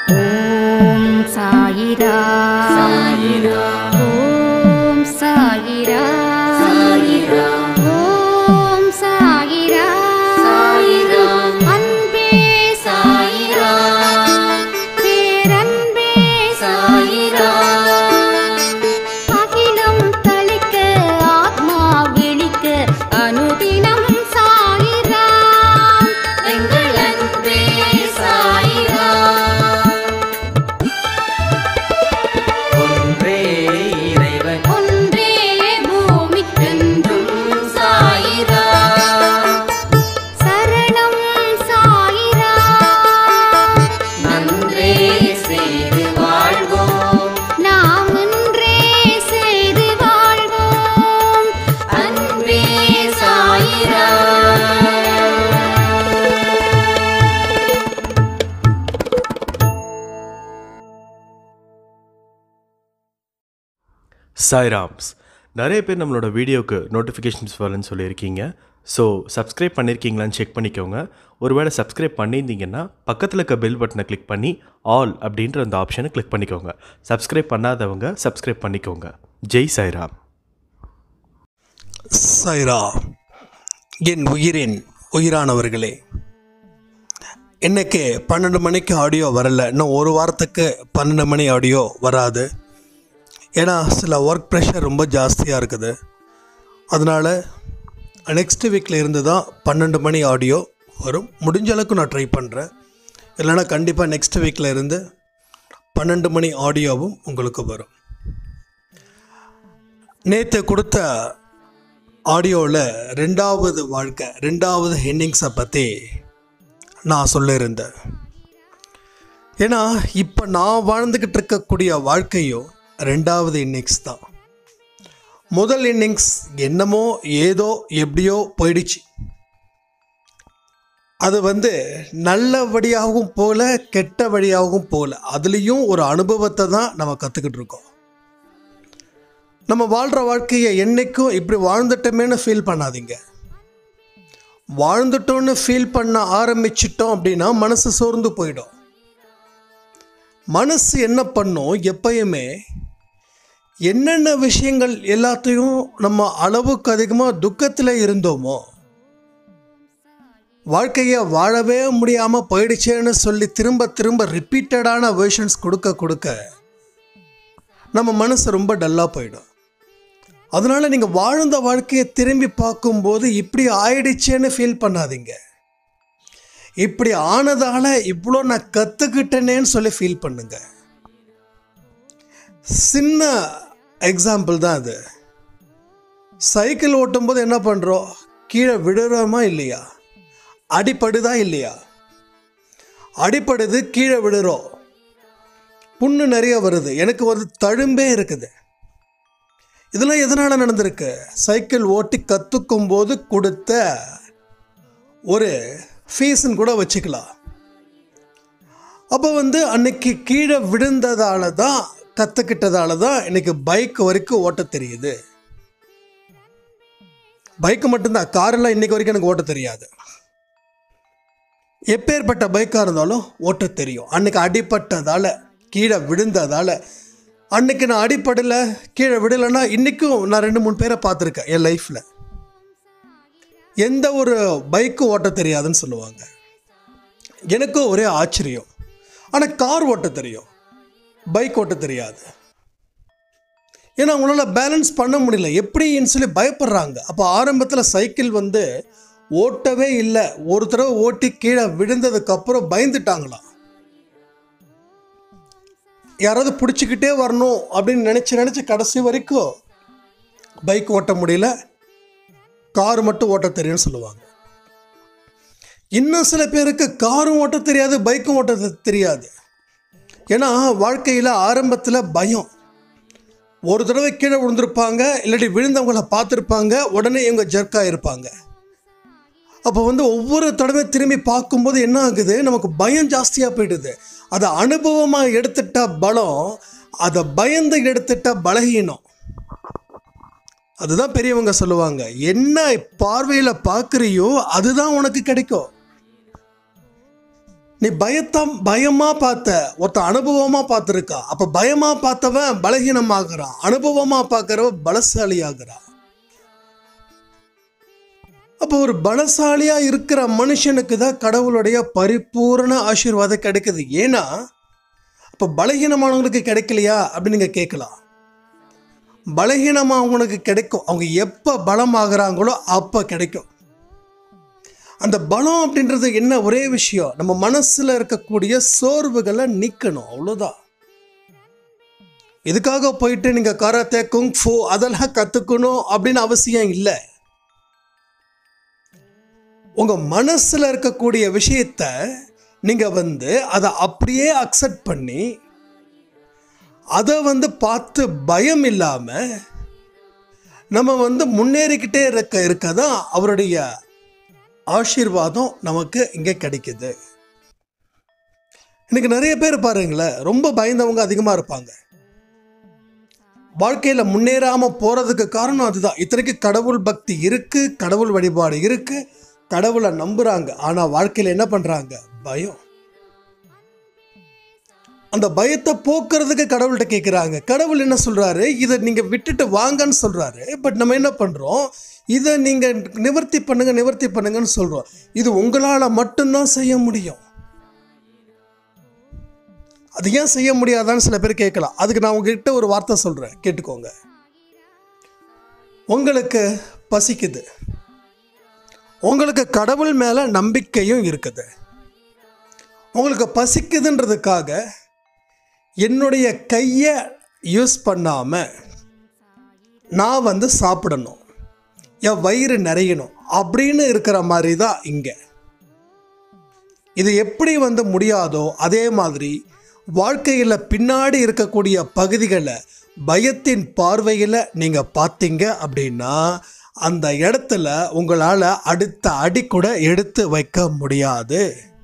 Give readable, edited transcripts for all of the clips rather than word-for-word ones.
ஓம் சாயிரா சாயிரா ஓம் சாயிரா சாயிரா ஓம் சாயிரா சாயிரா அன்பே சாயிரா பேரன்பே சாயிரா அகிலம் தளிக்க ஆத்மா விழிக்க அனுதினம் சாயிரா எங்கள் அன்பே சாயிரா ஒன்றே இறைவன் ஒன்றே பூமிக்கென்றும் சாயிரா சரணம் சாயிரா நன்றே செய்து வாழ்வோம் நாம் ஒன்றே செய்து வாழ்வோம் அன்பே சாயிரா சாய்ராம்ஸ். நிறைய பேர் நம்மளோட வீடியோக்கு நோட்டிஃபிகேஷன்ஸ் வரலன்னு சொல்லியிருக்கீங்க. ஸோ சப்ஸ்கிரைப் பண்ணியிருக்கீங்களான்னு செக் பண்ணிக்கோங்க. ஒருவேளை சப்ஸ்கிரைப் பண்ணியிருந்தீங்கன்னா பக்கத்தில் இருக்க பெல் பட்டனை கிளிக் பண்ணி ஆல் அப்படின்ற அந்த ஆப்ஷனை கிளிக் பண்ணிக்கோங்க. சப்ஸ்கிரைப் பண்ணாதவங்க சப்ஸ்கிரைப் பண்ணிக்கோங்க. ஜெய் சாய்ராம். சாய்ரா, என் உயிரின் உயிரானவர்களே, இன்னைக்கு 12 மணிக்கு ஆடியோ வரல. இன்னும் ஒரு வாரத்துக்கு 12 மணி ஆடியோ வராது. ஏன்னா சில ஒர்க் ப்ரெஷர் ரொம்ப ஜாஸ்தியாக இருக்குது. அதனால் நெக்ஸ்ட் வீக்கில் இருந்து தான் 12 மணி ஆடியோ வரும். முடிஞ்ச அளவுக்கு நான் ட்ரை பண்ணுறேன். இல்லைனா கண்டிப்பாக நெக்ஸ்ட் வீக்கில் இருந்து 12 மணி ஆடியோவும் உங்களுக்கு வரும். நேற்று கொடுத்த ஆடியோவில் 2வது வாழ்க்கை 2வது இன்னிங்ஸை பற்றி நான் சொல்லியிருந்தேன். ஏன்னா இப்போ நான் வாழ்ந்துக்கிட்டு இருக்கக்கூடிய வாழ்க்கையும் 2வது இன்னிங்ஸ் தான். முதல் இன்னிங்ஸ் என்னமோ ஏதோ எப்படியோ போயிடுச்சு. அது நல்ல வழியாகவும் போகல, கெட்ட வழியாகவும் போகல. அதுலேயும் ஒரு அனுபவத்தை தான் நம்ம கற்றுக்கிட்டு இருக்கோம். நம்ம வாழ்கிற வாழ்க்கையை என்றைக்கும் இப்படி வாழ்ந்துட்டோமேனு ஃபீல் பண்ணாதீங்க. வாழ்ந்துட்டோன்னு ஃபீல் பண்ண ஆரம்பிச்சிட்டோம் அப்படின்னா மனசு சோர்ந்து போயிடும். மனசு என்ன பண்ணும், எப்பயுமே என்னென்ன விஷயங்கள் எல்லாத்தையும் நம்ம அளவுக்கு அதிகமாக துக்கத்தில் இருந்தோமோ, வாழ்க்கையை வாழவே முடியாமல் போயிடுச்சேன்னு சொல்லி திரும்ப திரும்ப ரிப்பீட்டடான வேர்ஷன்ஸ் கொடுக்க கொடுக்க நம்ம மனசு ரொம்ப டல்லாக போயிடும். அதனால் நீங்கள் வாழ்ந்த வாழ்க்கையை திரும்பி பார்க்கும்போது இப்படி ஆயிடுச்சேன்னு ஃபீல் பண்ணாதீங்க. இப்படி ஆனதால் இவ்வளோ நான் கற்றுக்கிட்டேனேன்னு சொல்லி ஃபீல் பண்ணுங்க. சின்ன எக்ஸாம்பிள் தான் அது. சைக்கிள் ஓட்டும்போது என்ன பண்ணுறோம், கீழே விடுறோமா இல்லையா, அடிப்படுதா இல்லையா, அடிப்படுது, கீழே விடுறோம், புண்ணு நிறைய வருது, எனக்கு ஒரு தழும்பே இருக்குது. இதெல்லாம் எதனால் நடந்திருக்கு, சைக்கிள் ஓட்டி கற்றுக்கும் போது கொடுத்த ஒரு ஃபீஸ்ன்னு கூட வச்சுக்கலாம். அப்போ அன்னைக்கு கீழே விழுந்ததால தான், கற்றுக்கிட்டதால தான் இன்னைக்கு பைக் வரைக்கும் ஓட்ட தெரியுது. பைக்கு மட்டும்தான், காரெல்லாம் இன்னைக்கு வரைக்கும் எனக்கு ஓட்ட தெரியாது. எப்பேற்பட்ட பைக்காக இருந்தாலும் ஓட்ட தெரியும். அன்னைக்கு அடிப்பட்டதால், கீழே விழுந்ததால். அன்னைக்கு நான் அடிப்படலை, கீழே விடலைன்னா இன்றைக்கும் நான் 2-3 பேரை பார்த்துருக்கேன் என் லைஃப்பில். எந்த ஒரு பைக்கு ஓட்ட தெரியாதுன்னு சொல்லுவாங்க. எனக்கும் ஒரே ஆச்சரியம். ஆனால் கார் ஓட்ட தெரியும், பைக் ஓட்ட தெரியாது. ஏன்னா அவங்களால பேலன்ஸ் பண்ண முடியல, எப்படின்னு சொல்லி பயப்படுறாங்க. அப்போ ஆரம்பத்தில் சைக்கிள் ஓட்டவே இல்லை. ஒரு தடவை ஓட்டி கீழே விழுந்ததுக்கப்புறம் பயந்துட்டாங்களாம். யாராவது பிடிச்சிக்கிட்டே வரணும் அப்படின்னு நினச்சி கடைசி வரைக்கும் பைக் ஓட்ட முடியல, கார் மட்டும் ஓட்ட தெரியும்னு சொல்லுவாங்க. இன்னும் சில பேருக்கு காரும் ஓட்ட தெரியாது, பைக்கும் ஓட்ட தெரியாது. ஏன்னா வாழ்க்கையில் ஆரம்பத்தில் பயம். ஒரு தடவை கீழே விழுந்திருப்பாங்க, இல்லாட்டி விழுந்தவங்களை பார்த்துருப்பாங்க, உடனே இவங்க ஜர்க்காக இருப்பாங்க. அப்போ ஒவ்வொரு தடவை திரும்பி பார்க்கும்போது என்ன ஆகுது, நமக்கு பயம் ஜாஸ்தியாக போயிடுது. அதை அனுபவமாக எடுத்துட்டா பலம், அதை பயந்து எடுத்துட்டா பலகீனம். அதுதான் பெரியவங்க சொல்லுவாங்க, என்ன பார்வையில் பார்க்குறியோ அதுதான் உனக்கு கிடைக்கும். நீ பயமாக பார்த்த, ஒருத்தன் அனுபவமாக பார்த்துருக்கா. அப்போ பயமாக பார்த்தவன் பலகீனமாகறான், அனுபவமாக பார்க்குறவன் பலசாலி ஆகிறான். அப்போ ஒரு பலசாலியாக இருக்கிற மனுஷனுக்கு தான் கடவுளுடைய பரிபூர்ண ஆசீர்வாதம் கிடைக்குது. ஏன்னா அப்போ பலகீனமானவங்களுக்கு கிடைக்கலையா அப்படின்னு நீங்கள் கேட்கலாம். பலகீனமானவங்களுக்கு கிடைக்கும். அவங்க எப்போ பலமாகறாங்களோ அப்போ கிடைக்கும். அந்த பலம் அப்படின்றது என்ன? ஒரே விஷயம், நம்ம மனசில் இருக்கக்கூடிய சோர்வுகளை நீக்கணும், அவ்வளோதான். இதுக்காக போயிட்டு நீங்கள் கராத்தே, குங்ஃபு அதெல்லாம் கற்றுக்கணும் அப்படின்னு அவசியம் இல்லை. உங்கள் மனசில் இருக்கக்கூடிய விஷயத்த நீங்கள் அதை அப்படியே அக்செப்ட் பண்ணி அதை பார்த்து பயம் இல்லாமல் நம்ம முன்னேறிக்கிட்டே இருக்கதான் அவருடைய ஆசீர்வாதம் நமக்கு இங்கே கிடைக்குது. இன்னைக்கு நிறைய பேர் பாருங்களேன், ரொம்ப பயந்தவங்க அதிகமாக இருப்பாங்க. வாழ்க்கையில் முன்னேறாமல் போகிறதுக்கு காரணம் அதுதான். இத்தனைக்கு கடவுள் பக்தி இருக்குது, கடவுள் வழிபாடு இருக்குது, கடவுளை நம்புகிறாங்க. ஆனால் வாழ்க்கையில் என்ன பண்ணுறாங்க? பயம். அந்த பயத்தை போக்குறதுக்கு கடவுள்கிட்ட கேட்குறாங்க. கடவுள் என்ன சொல்கிறாரு? இதை நீங்கள் விட்டுட்டு வாங்கன்னு சொல்கிறாரு. பட் நம்ம என்ன பண்ணுறோம்? இதை நீங்கள் நிவர்த்தி பண்ணுங்கன்னு சொல்கிறோம். இது உங்களால் மட்டும்தான் செய்ய முடியும். அது ஏன் செய்ய முடியாதான்னு சில பேர் கேட்கலாம். அதுக்கு நான் உங்ககிட்ட ஒரு வார்த்தை சொல்கிறேன், கேட்டுக்கோங்க. உங்களுக்கு பசிக்குது, உங்களுக்கு கடவுள் மேலே நம்பிக்கையும் இருக்குது. உங்களுக்கு பசிக்குதுன்றதுக்காக என்னுடைய கையை யூஸ் பண்ணாமல் நான் சாப்பிடணும், என் வயிறு நிறையணும் அப்படின்னு இருக்கிற மாதிரி தான் இங்கே. இது எப்படி முடியாதோ அதே மாதிரி வாழ்க்கையில் பின்னாடி இருக்கக்கூடிய பகுதிகளை பயத்தின் பார்வையில் நீங்கள் பார்த்தீங்க அப்படின்னா அந்த இடத்துல உங்களால் அடுத்த அடி கூட எடுத்து வைக்க முடியாது.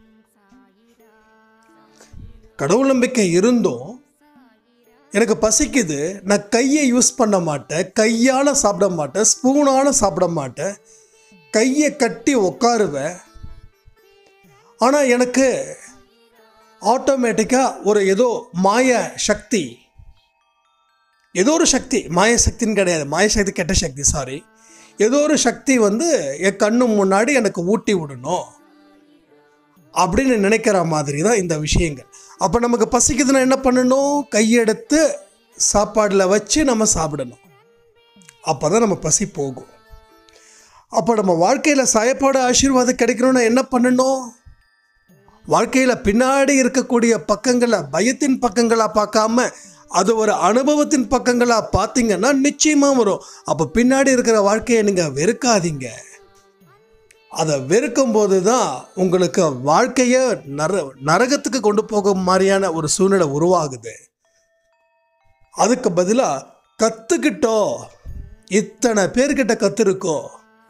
கடவுள் நம்பிக்கை இருந்தும் எனக்கு பசிக்குது, நான் கையை யூஸ் பண்ண மாட்டேன், கையால் சாப்பிட மாட்டேன், ஸ்பூனால் சாப்பிட மாட்டேன், கையை கட்டி உட்காருவேன். ஆனால் எனக்கு ஆட்டோமேட்டிக்காக ஒரு ஏதோ மாய சக்தி, ஏதோ ஒரு சக்தி, மாய சக்தின்னு கிடையாது, மாய சக்தி கெட்ட சக்தி, சாரி, ஏதோ ஒரு சக்தி என் கண்ணு முன்னாடி எனக்கு ஊட்டி விடணும் அப்படின்னு நினைக்கிற மாதிரி தான் இந்த விஷயங்கள். அப்போ நமக்கு பசிக்குதுன்னா என்ன பண்ணணும்? கையெடுத்து சாப்பாடில் வச்சு நம்ம சாப்பிடணும். அப்போ தான் நம்ம பசி போகும். அப்போ நம்ம வாழ்க்கையில் சாயப்பாடு ஆசீர்வாதம் கிடைக்கணும்னா என்ன பண்ணணும்? வாழ்க்கையில் பின்னாடி இருக்கக்கூடிய பக்கங்களை பயத்தின் பக்கங்களாக பார்க்காம அது ஒரு அனுபவத்தின் பக்கங்களாக பார்த்தீங்கன்னா நிச்சயமாக வரும். அப்போ பின்னாடி இருக்கிற வாழ்க்கையை நீங்கள் வெறுக்காதீங்க. அதை வெறுக்கும் போது தான் உங்களுக்கு வாழ்க்கையை நரகத்துக்கு கொண்டு போக மாதிரியான ஒரு சூழ்நிலை உருவாகுது. அதுக்கு பதிலாக கற்றுக்கிட்டோம், இத்தனை பேர்கிட்ட கற்றுருக்கோம்,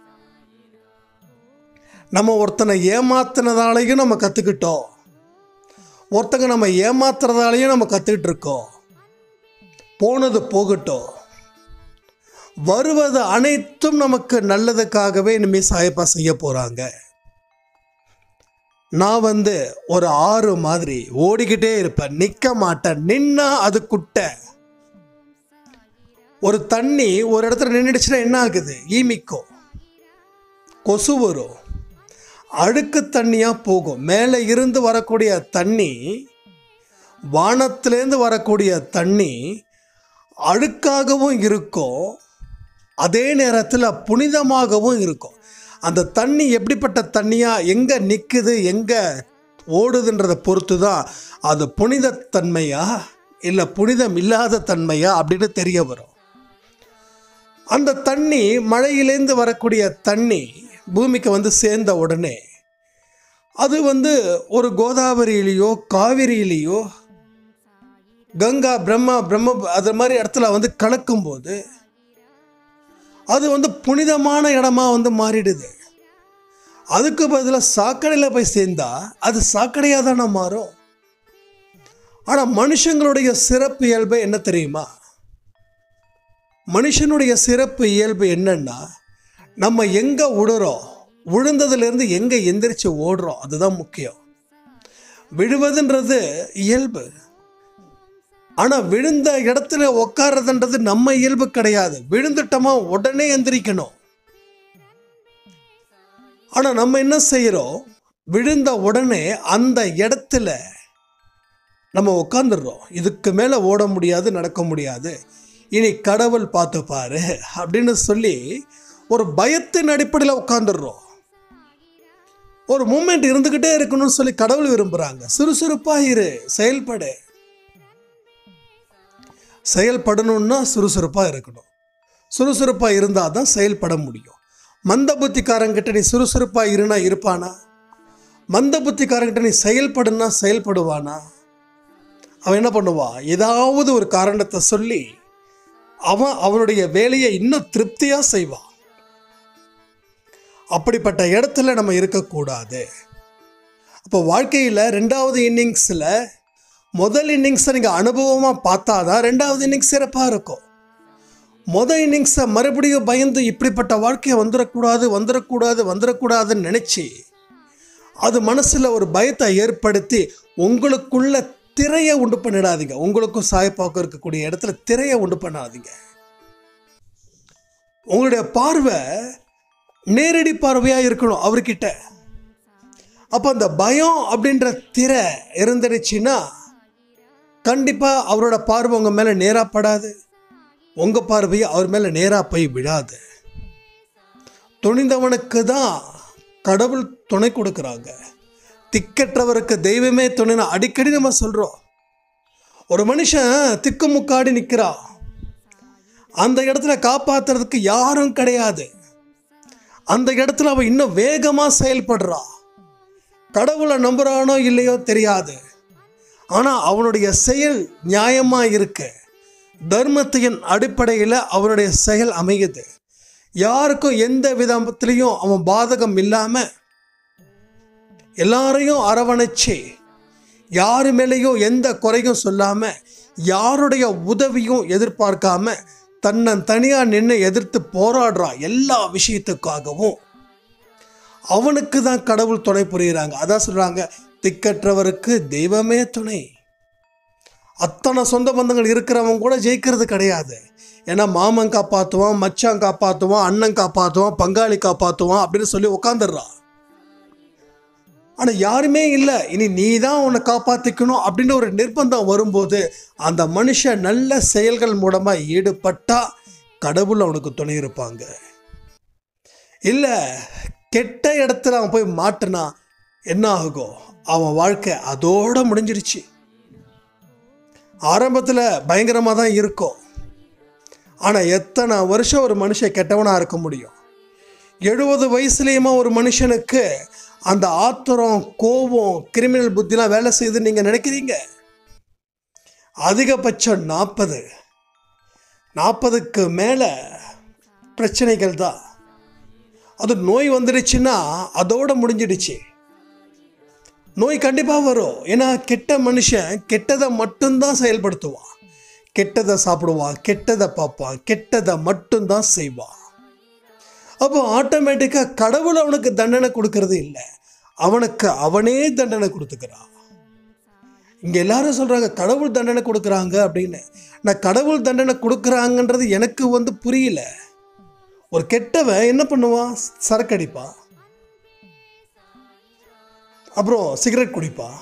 நம்ம ஒருத்தனை ஏமாத்தினதாலையும் நம்ம கற்றுக்கிட்டோம், ஒருத்தங்க நம்ம ஏமாத்துறதாலையும் நம்ம கற்றுக்கிட்டு இருக்கோம். போனது போகட்டும், வருவது அனைத்தும் நமக்கு நல்லதுக்காகவே இனிமேல் சாயப்பா செய்ய போகிறாங்க. நான் ஒரு ஆறு மாதிரி ஓடிக்கிட்டே இருப்பேன், நிற்க மாட்டேன். நின்னா அது குட்டை. ஒரு தண்ணி ஒரு இடத்துல நின்றுடுச்சுன்னா என்ன ஆகுது? ஈமிக்கும், கொசு வரும், அழுக்கு தண்ணியாக போகும். மேலே இருந்து வரக்கூடிய தண்ணி, வானத்திலேருந்து வரக்கூடிய தண்ணி அழுக்காகவும் இருக்கும், அதே நேரத்தில் புனிதமாகவும் இருக்கும். அந்த தண்ணி எப்படிப்பட்ட தண்ணியாக எங்கே நிற்குது எங்கே ஓடுதுன்றதை பொறுத்து தான் அது புனிதத்தன்மையா இல்லை புனிதம் இல்லாத தன்மையா அப்படின்னு தெரிய வரும். அந்த தண்ணி மழையிலேருந்து வரக்கூடிய தண்ணி பூமிக்கு சேர்ந்த உடனே அது ஒரு கோதாவரியிலேயோ காவிரியிலேயோ கங்கா பிரம்ம அது மாதிரி இடத்துல கலக்கும்போது அது புனிதமான இடமா மாறிடுது. அதுக்கு பதிலாக சாக்கடையில் போய் சேர்ந்தா அது சாக்கடையாக தானே மாறும். ஆனால் மனுஷங்களுடைய சிறப்பு இயல்பு என்ன தெரியுமா? மனுஷனுடைய சிறப்பு இயல்பு என்னன்னா, நம்ம எங்கே விழுறோம், விழுந்ததுலேருந்து எங்கே எந்திரிச்சு ஓடுறோம், அதுதான் முக்கியம். விழுவதுன்றது இயல்பு. ஆனால் விழுந்த இடத்துல உட்கார்றதுன்றது நம்ம இயல்பு கிடையாது. விழுந்துட்டோமா உடனே எந்திரிக்கணும். ஆனால் நம்ம என்ன செய்கிறோம், விழுந்த உடனே அந்த இடத்துல நம்ம உட்காந்துடுறோம். இதுக்கு மேலே ஓட முடியாது, நடக்க முடியாது, இனி கடவுள் பார்த்துப்பாரு அப்படின்னு சொல்லி ஒரு பயத்தின் அடிப்படையில் உட்காந்துடுறோம். ஒரு மூமெண்ட் இருந்துக்கிட்டே இருக்கணும்னு சொல்லி கடவுள் விரும்புகிறாங்க. சுறுசுறுப்பாக இரு, செயல்படு. செயல்படணும்னா சுறுசுறுப்பாக இருக்கணும். சுறுசுறுப்பாக இருந்தால் தான் செயல்பட முடியும். மந்த புத்திக்காரங்கிட்ட நீ சுறுசுறுப்பாக இருனா இருப்பானா? மந்த புத்திக்காரங்கிட்ட நீ செயல்படுனா செயல்படுவானா? அவன் என்ன பண்ணுவான், ஏதாவது ஒரு காரணத்தை சொல்லி அவனுடைய வேலையை இன்னும் திருப்தியாக செய்வான். அப்படிப்பட்ட இடத்துல நம்ம இருக்கக்கூடாது. அப்போ வாழ்க்கையில் 2வது இன்னிங்ஸில் முதல் இன்னிங்ஸை நீங்கள் அனுபவமாக பார்த்தா தான் 2வது இன்னிங்ஸ் சிறப்பாக இருக்கும். முதல் இன்னிங்ஸை மறுபடியும் பயந்து இப்படிப்பட்ட வாழ்க்கையை வந்துடக்கூடாதுன்னு நினச்சி அது மனசில் ஒரு பயத்தை ஏற்படுத்தி உங்களுக்குள்ள திரையை உண்டு பண்ணிடாதீங்க. உங்களுக்கும் சாயப்பாக்கம் இருக்கக்கூடிய இடத்துல திரையை உண்டு பண்ணாதீங்க. உங்களுடைய பார்வை நேரடி பார்வையாக இருக்கணும் அவர்கிட்ட. அப்போ அந்த பயம் அப்படின்ற திரை இருந்துடுச்சுன்னா கண்டிப்பாக அவரோட பார்வை உங்கள் மேலே நேராக படாது, உங்கள் பார்வையை அவர் மேலே நேராக போய் விடாது. துணிந்தவனுக்கு தான் கடவுள் துணை கொடுக்குறாங்க. திக்கற்றவருக்கு தெய்வமே துணைன்னு அடிக்கடி நம்ம சொல்கிறோம். ஒரு மனுஷன் திக்குமுக்காடி நிற்கிறான், அந்த இடத்துல காப்பாற்றுறதுக்கு யாரும் கிடையாது. அந்த இடத்துல அவன் இன்னும் வேகமாக செயல்படுறான். கடவுளை நம்புகிறானோ இல்லையோ தெரியாது, ஆனால் அவனுடைய செயல் நியாயமாக இருக்கு. தர்மத்தின் அடிப்படையில் அவனுடைய செயல் அமையுது. யாருக்கும் எந்த விதத்திலையும் அவன் பாதகம் இல்லாமல் எல்லாரையும் அரவணைச்சு, யாரு மேலேயும் எந்த குறையும் சொல்லாமல், யாருடைய உதவியும் எதிர்பார்க்காம தனியாக நின்று எதிர்த்து போராடுறான். எல்லா விஷயத்துக்காகவும் அவனுக்கு தான் கடவுள் துணை புரிகிறாங்க. அதான் சொல்கிறாங்க, திக்கற்றவருக்கு தெய்வமே துணை. அத்தனை சொந்த பந்தங்கள் இருக்கிறவங்க கூட ஜெயிக்கிறது கிடையாது. ஏன்னா மாமன் காப்பாற்றுவான், மச்சான் காப்பாற்றுவான், அண்ணன் காப்பாற்றுவான், பங்காளி காப்பாற்றுவான் அப்படின்னு சொல்லி உட்காந்துடுறான். ஆனால் யாருமே இல்லை, இனி நீ தான் உன்னை காப்பாற்றிக்கணும் அப்படின்னு ஒரு நிர்பந்தம் வரும்போது அந்த மனுஷன் நல்ல செயல்கள் மூலமாக ஈடுபட்டால் கடவுள் அவனுக்கு துணை இருப்பாங்க. இல்லை கெட்ட இடத்துல அவன் போய் மாட்டினா என்ன ஆகும், அவன் வாழ்க்கை அதோடு முடிஞ்சிருச்சு. ஆரம்பத்தில் பயங்கரமாக தான் இருக்கும், ஆனால் எத்தனை வருஷம் ஒரு மனுஷன் கெட்டவனாக இருக்க முடியும்? 70 வயசுலேயுமா ஒரு மனுஷனுக்கு அந்த ஆத்திரம், கோபம், கிரிமினல் புத்திலாம் வேலை செய்யுதுன்னு நீங்கள் நினைக்கிறீங்க? அதிகபட்சம் 40க்கு மேலே பிரச்சனைகள் தான். அது நோய் வந்துடுச்சுன்னா அதோடு முடிஞ்சிடுச்சு. நோய் கண்டிப்பாக வரும். ஏன்னா கெட்ட மனுஷன் கெட்டதை மட்டும்தான் செயல்படுத்துவான், கெட்டதை சாப்பிடுவான், கெட்டதை பார்ப்பான், கெட்டதை மட்டும்தான் செய்வான். அப்போ ஆட்டோமேட்டிக்காக கடவுள் அவனுக்கு தண்டனை கொடுக்கறது இல்லை, அவனுக்கு அவனே தண்டனை கொடுத்துக்கிறான். இங்கே எல்லாரும் சொல்கிறாங்க கடவுள் தண்டனை கொடுக்குறாங்க அப்படின்னு. நான் கடவுள் தண்டனை கொடுக்குறாங்கன்றது எனக்கு புரியல. ஒரு கெட்டவன் என்ன பண்ணுவான், சரக்கு அடிப்பான், அப்புறம் சிகரெட் குடிப்பான்,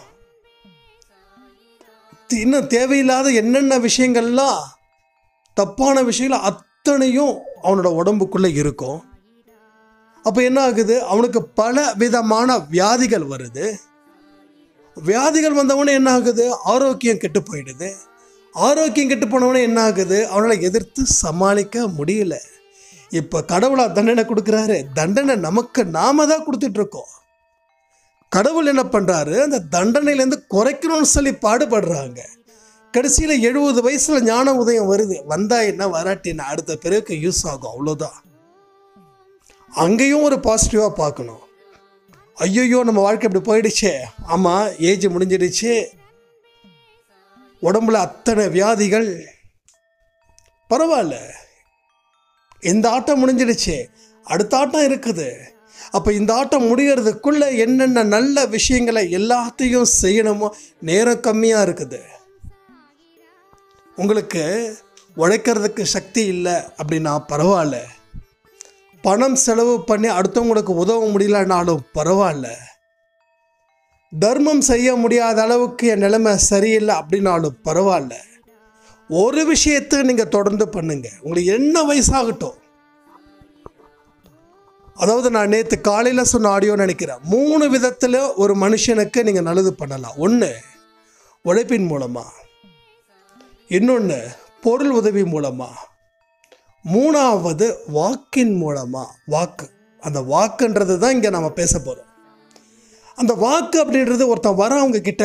இன்னும் தேவையில்லாத என்னென்ன விஷயங்கள்லாம் தப்பான விஷயங்கள் அத்தனையும் அவனோட உடம்புக்குள்ளே இருக்கும். அப்போ என்ன ஆகுது, அவனுக்கு பல விதமான வியாதிகள் வருது. வியாதிகள் வந்தவொடனே என்ன ஆகுது, ஆரோக்கியம் கெட்டு போயிடுது. ஆரோக்கியம் கெட்டு போனவொடனே என்ன ஆகுது, அவனால் எதிர்த்து சமாளிக்க முடியல. இப்போ கடவுளா தண்டனை கொடுக்குறாரு, தண்டனை நமக்கு நாம தான் கொடுத்துட்ருக்கோம். கடவுள் என்ன பண்ணுறாரு, அந்த தண்டனையிலேருந்து குறைக்கணும்னு சொல்லி பாடுபடுறாங்க. கடைசியில் 70 வயசில் ஞான உதயம் வருது. வந்தா என்ன, வராட்டின்னா அடுத்த பிறகு யூஸ் ஆகும், அவ்வளோதான். அங்கேயும் ஒரு பாசிட்டிவாக பார்க்கணும். ஐயோ நம்ம வாழ்க்கை இப்படி போயிடுச்சே, ஆமாம் ஏஜ் முடிஞ்சிடுச்சு, உடம்புல அத்தனை வியாதிகள், பரவாயில்ல, இந்த ஆட்டம் முடிஞ்சிடுச்சு, அடுத்த ஆட்டம் இருக்குது. அப்போ இந்த ஆட்டம் முடிகிறதுக்குள்ளே என்னென்ன நல்ல விஷயங்களை எல்லாத்தையும் செய்யணுமோ நேரம் கம்மியாக இருக்குது. உங்களுக்கு உழைக்கிறதுக்கு சக்தி இல்லை அப்படின்னா பரவாயில்ல, பணம் செலவு பண்ணி அடுத்தவங்களுக்கு உதவ முடியலனாலும் பரவாயில்ல, தர்மம் செய்ய முடியாத அளவுக்கு என் நிலைமை சரியில்லை அப்படின்னாலும் பரவாயில்ல, ஒரு விஷயத்தை நீங்கள் தொடர்ந்து பண்ணுங்க. உங்களுக்கு என்ன வயசாகட்டும். அதாவது நான் நேற்று காலையில் சொன்ன ஆடியோ நினைக்கிறேன், 3 விதத்தில் ஒரு மனுஷனுக்கு நீங்கள் நல்லது பண்ணலாம். ஒன்று உழைப்பின் மூலமாக, இன்னொன்று பொருள் உதவி மூலமாக, 3வது வாக்கின் மூலமாக. வாக்கு, அந்த வாக்குன்றது தான் இங்கே நம்ம பேச போகிறோம். அந்த வாக்கு அப்படின்றது ஒருத்தன் வர அவங்க கிட்ட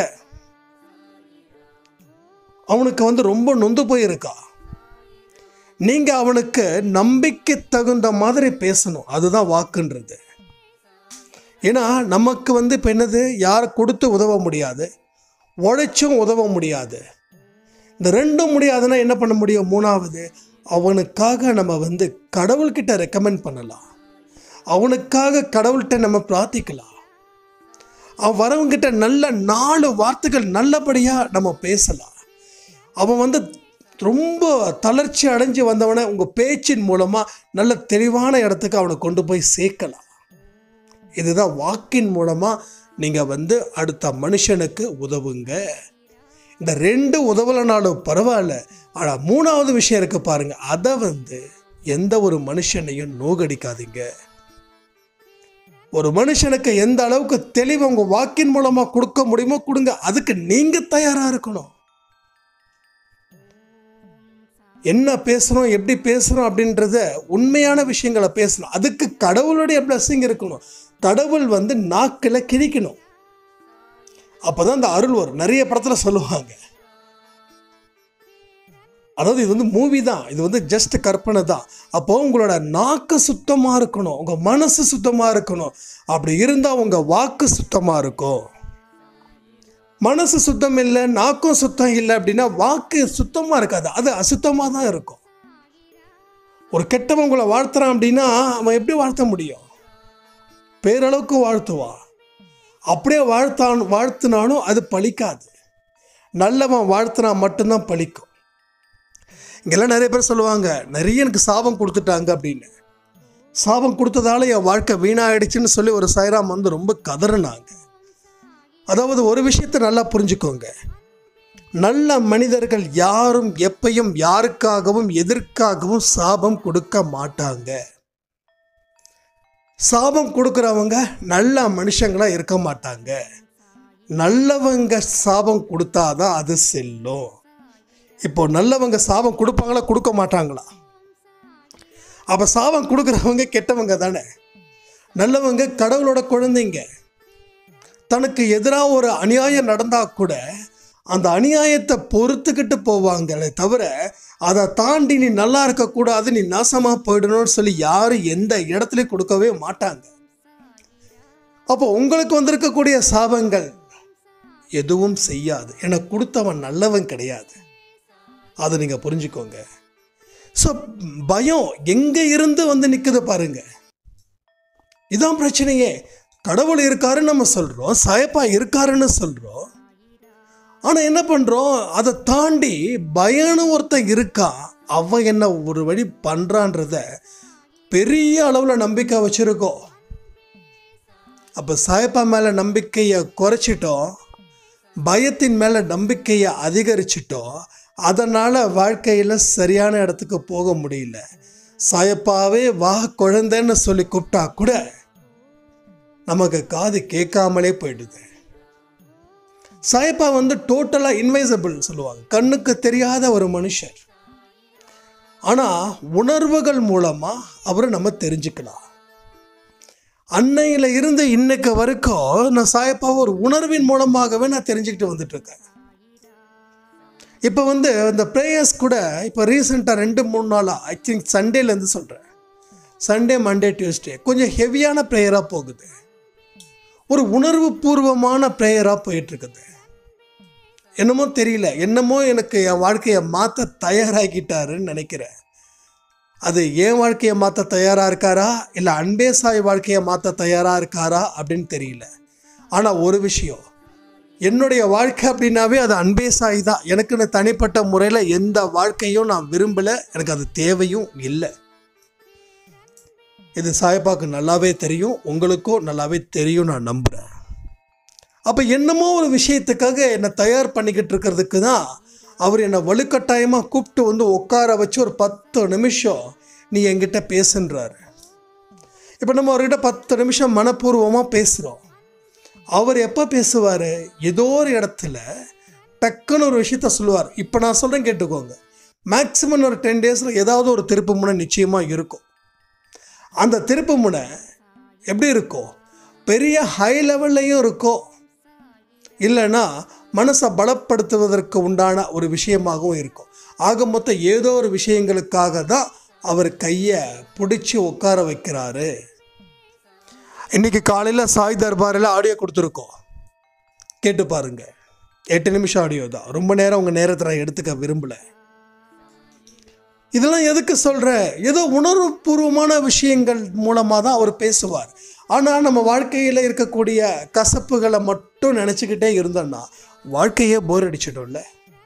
அவனுக்கு ரொம்ப நொந்து போயிருக்கா, நீங்கள் அவனுக்கு நம்பிக்கை தகுந்த மாதிரி பேசணும். அதுதான் வாக்குன்றது. ஏன்னா நமக்கு இப்போ என்னது, யாரை கொடுத்து உதவ முடியாது, உழைச்சும் உதவ முடியாது. இந்த 2ம் முடியாதுன்னா என்ன பண்ண முடியும்? 3வது அவனுக்காக நம்ம கடவுள்கிட்ட ரெக்கமெண்ட் பண்ணலாம், அவனுக்காக கடவுள்கிட்ட நம்ம பிரார்த்திக்கலாம், அவன் வரவங்கிட்ட நல்ல 4 வார்த்தைகள் நல்லபடியாக நம்ம பேசலாம். அவன் ரொம்ப தளர்ச்சி அடைஞ்சு வந்தவனை உங்கள் பேச்சின் மூலமாக நல்ல தெளிவான இடத்துக்கு அவனை கொண்டு போய் சேர்க்கலாம். இதுதான் வாக்கின் மூலமாக நீங்கள் அடுத்த மனுஷனுக்கு உதவுங்க. இந்த 2 உதவலைனாலும் பரவாயில்ல, ஆனால் 3வது விஷயம் இருக்குது பாருங்கள், அதை எந்த ஒரு மனுஷனையும் நோகடிக்காதீங்க. ஒரு மனுஷனுக்கு எந்த அளவுக்கு தெளிவு உங்கள் வாக்கின் மூலமாக கொடுக்க முடியுமோ கொடுங்க. அதுக்கு நீங்கள் தயாராக இருக்கணும். என்ன பேசுகிறோம், எப்படி பேசுகிறோம் அப்படின்றத உண்மையான விஷயங்களை பேசணும். அதுக்கு கடவுளுடைய பிளஸ்ஸிங் இருக்கணும். கடவுள் நாக்கில் கிழிக்கணும். அப்போ தான் இந்த அருள் வரும். நிறைய படத்தில் சொல்லுவாங்க. அதாவது இது மூவி தான், இது ஜஸ்ட் கற்பனை தான். அப்போது உங்களோட நாக்கு சுத்தமாக இருக்கணும், உங்கள் மனசு சுத்தமாக இருக்கணும். அப்படி இருந்தால் உங்கள் வாக்கு சுத்தமாக இருக்கும். மனசு சுத்தம் இல்லை, நாக்கும் சுத்தம் இல்லை அப்படின்னா வாக்கு சுத்தமாக இருக்காது, அது அசுத்தமாக தான் இருக்கும். ஒரு கெட்டவன் உங்களை வாழ்த்துறான் அப்படின்னா அவன் எப்படி வாழ்த்த முடியும்? பேரளவுக்கு வாழ்த்துவான். அப்படியே வாழ்த்துனாலும் அது பலிக்காது. நல்லவன் வாழ்த்துனா மட்டும்தான் பலிக்கும். இங்கெல்லாம் நிறைய பேர் சொல்லுவாங்க, நிறைய எனக்கு சாபம் கொடுத்துட்டாங்க அப்படின்னு. சாபம் கொடுத்ததால என் வாழ்க்கை வீணாயிடுச்சுன்னு சொல்லி ஒரு சாய்ராம் ரொம்ப கதறினாங்க. அதாவது ஒரு விஷயத்தை நல்லா புரிஞ்சுக்கோங்க, நல்ல மனிதர்கள் யாரும் எப்பையும் யாருக்காகவும் எதற்காகவும் சாபம் கொடுக்க மாட்டாங்க. சாபம் கொடுக்குறவங்க நல்ல மனுஷங்களாக இருக்க மாட்டாங்க. நல்லவங்க சாபம் கொடுத்தாதான் அது செல்லும். இப்போ நல்லவங்க சாபம் கொடுப்பாங்களா, கொடுக்க மாட்டாங்களா? அப்போ சாபம் கொடுக்குறவங்க கெட்டவங்க தானே. நல்லவங்க கடவுளோட குழந்தைங்க. தனக்கு எதிராக ஒரு அநியாயம் நடந்தால் கூட அந்த அநியாயத்தை பொறுத்துக்கிட்டு போவாங்களே தவிர அதை தாண்டி நீ நல்லா இருக்கக்கூடாது, நீ நாசமாக போயிடணும்னு சொல்லி யாரும் எந்த இடத்துலையும் கொடுக்கவே மாட்டாங்க. அப்போ உங்களுக்கு வந்திருக்கக்கூடிய சாபங்கள் எதுவும் செய்யாது. எனக்கு கொடுத்தவன் நல்லவன் கிடையாது. அதை நீங்கள் புரிஞ்சுக்கோங்க. ஸோ பயம் எங்கே இருந்து நிற்குது பாருங்க. இதான் பிரச்சனையே. கடவுள் இருக்காருன்னு நம்ம சொல்கிறோம், சாயப்பா இருக்காருன்னு சொல்கிறோம். ஆனால் என்ன பண்ணுறோம், அதை தாண்டி பயன்னு ஒருத்தன் இருக்கான், அவன் என்ன ஒரு வழி பண்ணுறான்றத பெரிய அளவில் நம்பிக்கை வச்சுருக்கோம். அப்போ சாயப்பா மேலே நம்பிக்கையை குறைச்சிட்டோம், பயத்தின் மேலே நம்பிக்கையை அதிகரிச்சிட்டோம். அதனால் வாழ்க்கையில் சரியான இடத்துக்கு போக முடியல. சாயப்பாவே வா குழந்தைன்னு சொல்லி கூப்பிட்டா கூட நமக்கு காது கேட்காமலே போயிடுது. சாயப்பா டோட்டலாக இன்வைசிபிள் சொல்லுவாங்க, கண்ணுக்கு தெரியாத ஒரு மனுஷர். ஆனால் உணர்வுகள் மூலமாக அவரை நம்ம தெரிஞ்சுக்கலாம். அன்னையில் இருந்து இன்னைக்கு வரைக்கும் நான் சாயப்பாவை ஒரு உணர்வின் மூலமாகவே நான் தெரிஞ்சுக்கிட்டு வந்துட்டுருக்கேன். இப்போ இந்த ப்ரேயர்ஸ் கூட இப்போ ரீசெண்டாக 2-3 நாளாக ஐ திங்க் சண்டேலேருந்து சொல்கிறேன், சண்டே மண்டே டியூஸ்டே கொஞ்சம் ஹெவியான ப்ரேயராக போகுது. ஒரு உணர்வு பூர்வமான ப்ரேயராக போயிட்டுருக்குது. என்னமோ தெரியல, என்னமோ எனக்கு என் வாழ்க்கையை மாற்ற தயாராகிட்டாருன்னு நினைக்கிறேன். அது என் வாழ்க்கையை மாற்ற தயாராக இருக்காரா இல்லை அன்பே சாய் வாழ்க்கையை மாற்ற தயாராக இருக்காரா அப்படின்னு தெரியல. ஆனால் ஒரு விஷயம், என்னுடைய வாழ்க்கை அப்படின்னாவே அது அன்பே சாய் தான். எனக்குன்னு தனிப்பட்ட முறையில் எந்த வாழ்க்கையும் நான் விரும்பலை, எனக்கு அது தேவையும் இல்லை. இது சாயப்பாக்கு நல்லாவே தெரியும், உங்களுக்கும் நல்லாவே தெரியும் நான் நம்புகிறேன். அப்போ என்னமோ ஒரு விஷயத்துக்காக என்னை தயார் பண்ணிக்கிட்டு இருக்கிறதுக்கு தான் அவர் என்னை வலுக்கட்டாயமாக கூப்பிட்டு வந்து உட்கார வச்சு ஒரு 10 நிமிஷம் நீ என்கிட்ட பேசுன்றாரு. இப்போ நம்ம அவர்கிட்ட 10 நிமிஷம் மனப்பூர்வமாக பேசுகிறோம். அவர் எப்போ பேசுவார், ஏதோ ஒரு இடத்துல டக்குன்னு ஒரு விஷயத்த சொல்லுவார். இப்போ நான் சொல்கிறேன் கேட்டுக்கோங்க, மேக்ஸிமம் ஒரு 10 டேஸில் ஏதாவது ஒரு திருப்பு முனை நிச்சயமாக இருக்கும். அந்த திருப்பு முனை எப்படி இருக்கும், பெரிய ஹை லெவல்லையும் இருக்கும், இல்லைன்னா மனசை பலப்படுத்துவதற்கு உண்டான ஒரு விஷயமாகவும் இருக்கும். ஆக மொத்தம் ஏதோ ஒரு விஷயங்களுக்காக தான் அவர் கையை பிடிச்சி உட்கார வைக்கிறாரு. இன்றைக்கி காலையில் சாய் தர்பாரில் ஆடியோ கொடுத்துருக்கோம், கேட்டு பாருங்க. 8 நிமிஷம் ஆடியோ தான், ரொம்ப நேரம் உங்கள் நேரத்தை நான் எடுத்துக்க விரும்பலை. இதெல்லாம் எதுக்கு சொல்கிறேன், ஏதோ உணர்வுபூர்வமான விஷயங்கள் மூலமாக தான் அவர் பேசுவார். ஆனால் நம்ம வாழ்க்கையில் இருக்கக்கூடிய கசப்புகளை மட்டும் நினச்சிக்கிட்டே இருந்தோம்னா வாழ்க்கையே போர் அடிச்சிடும்ல.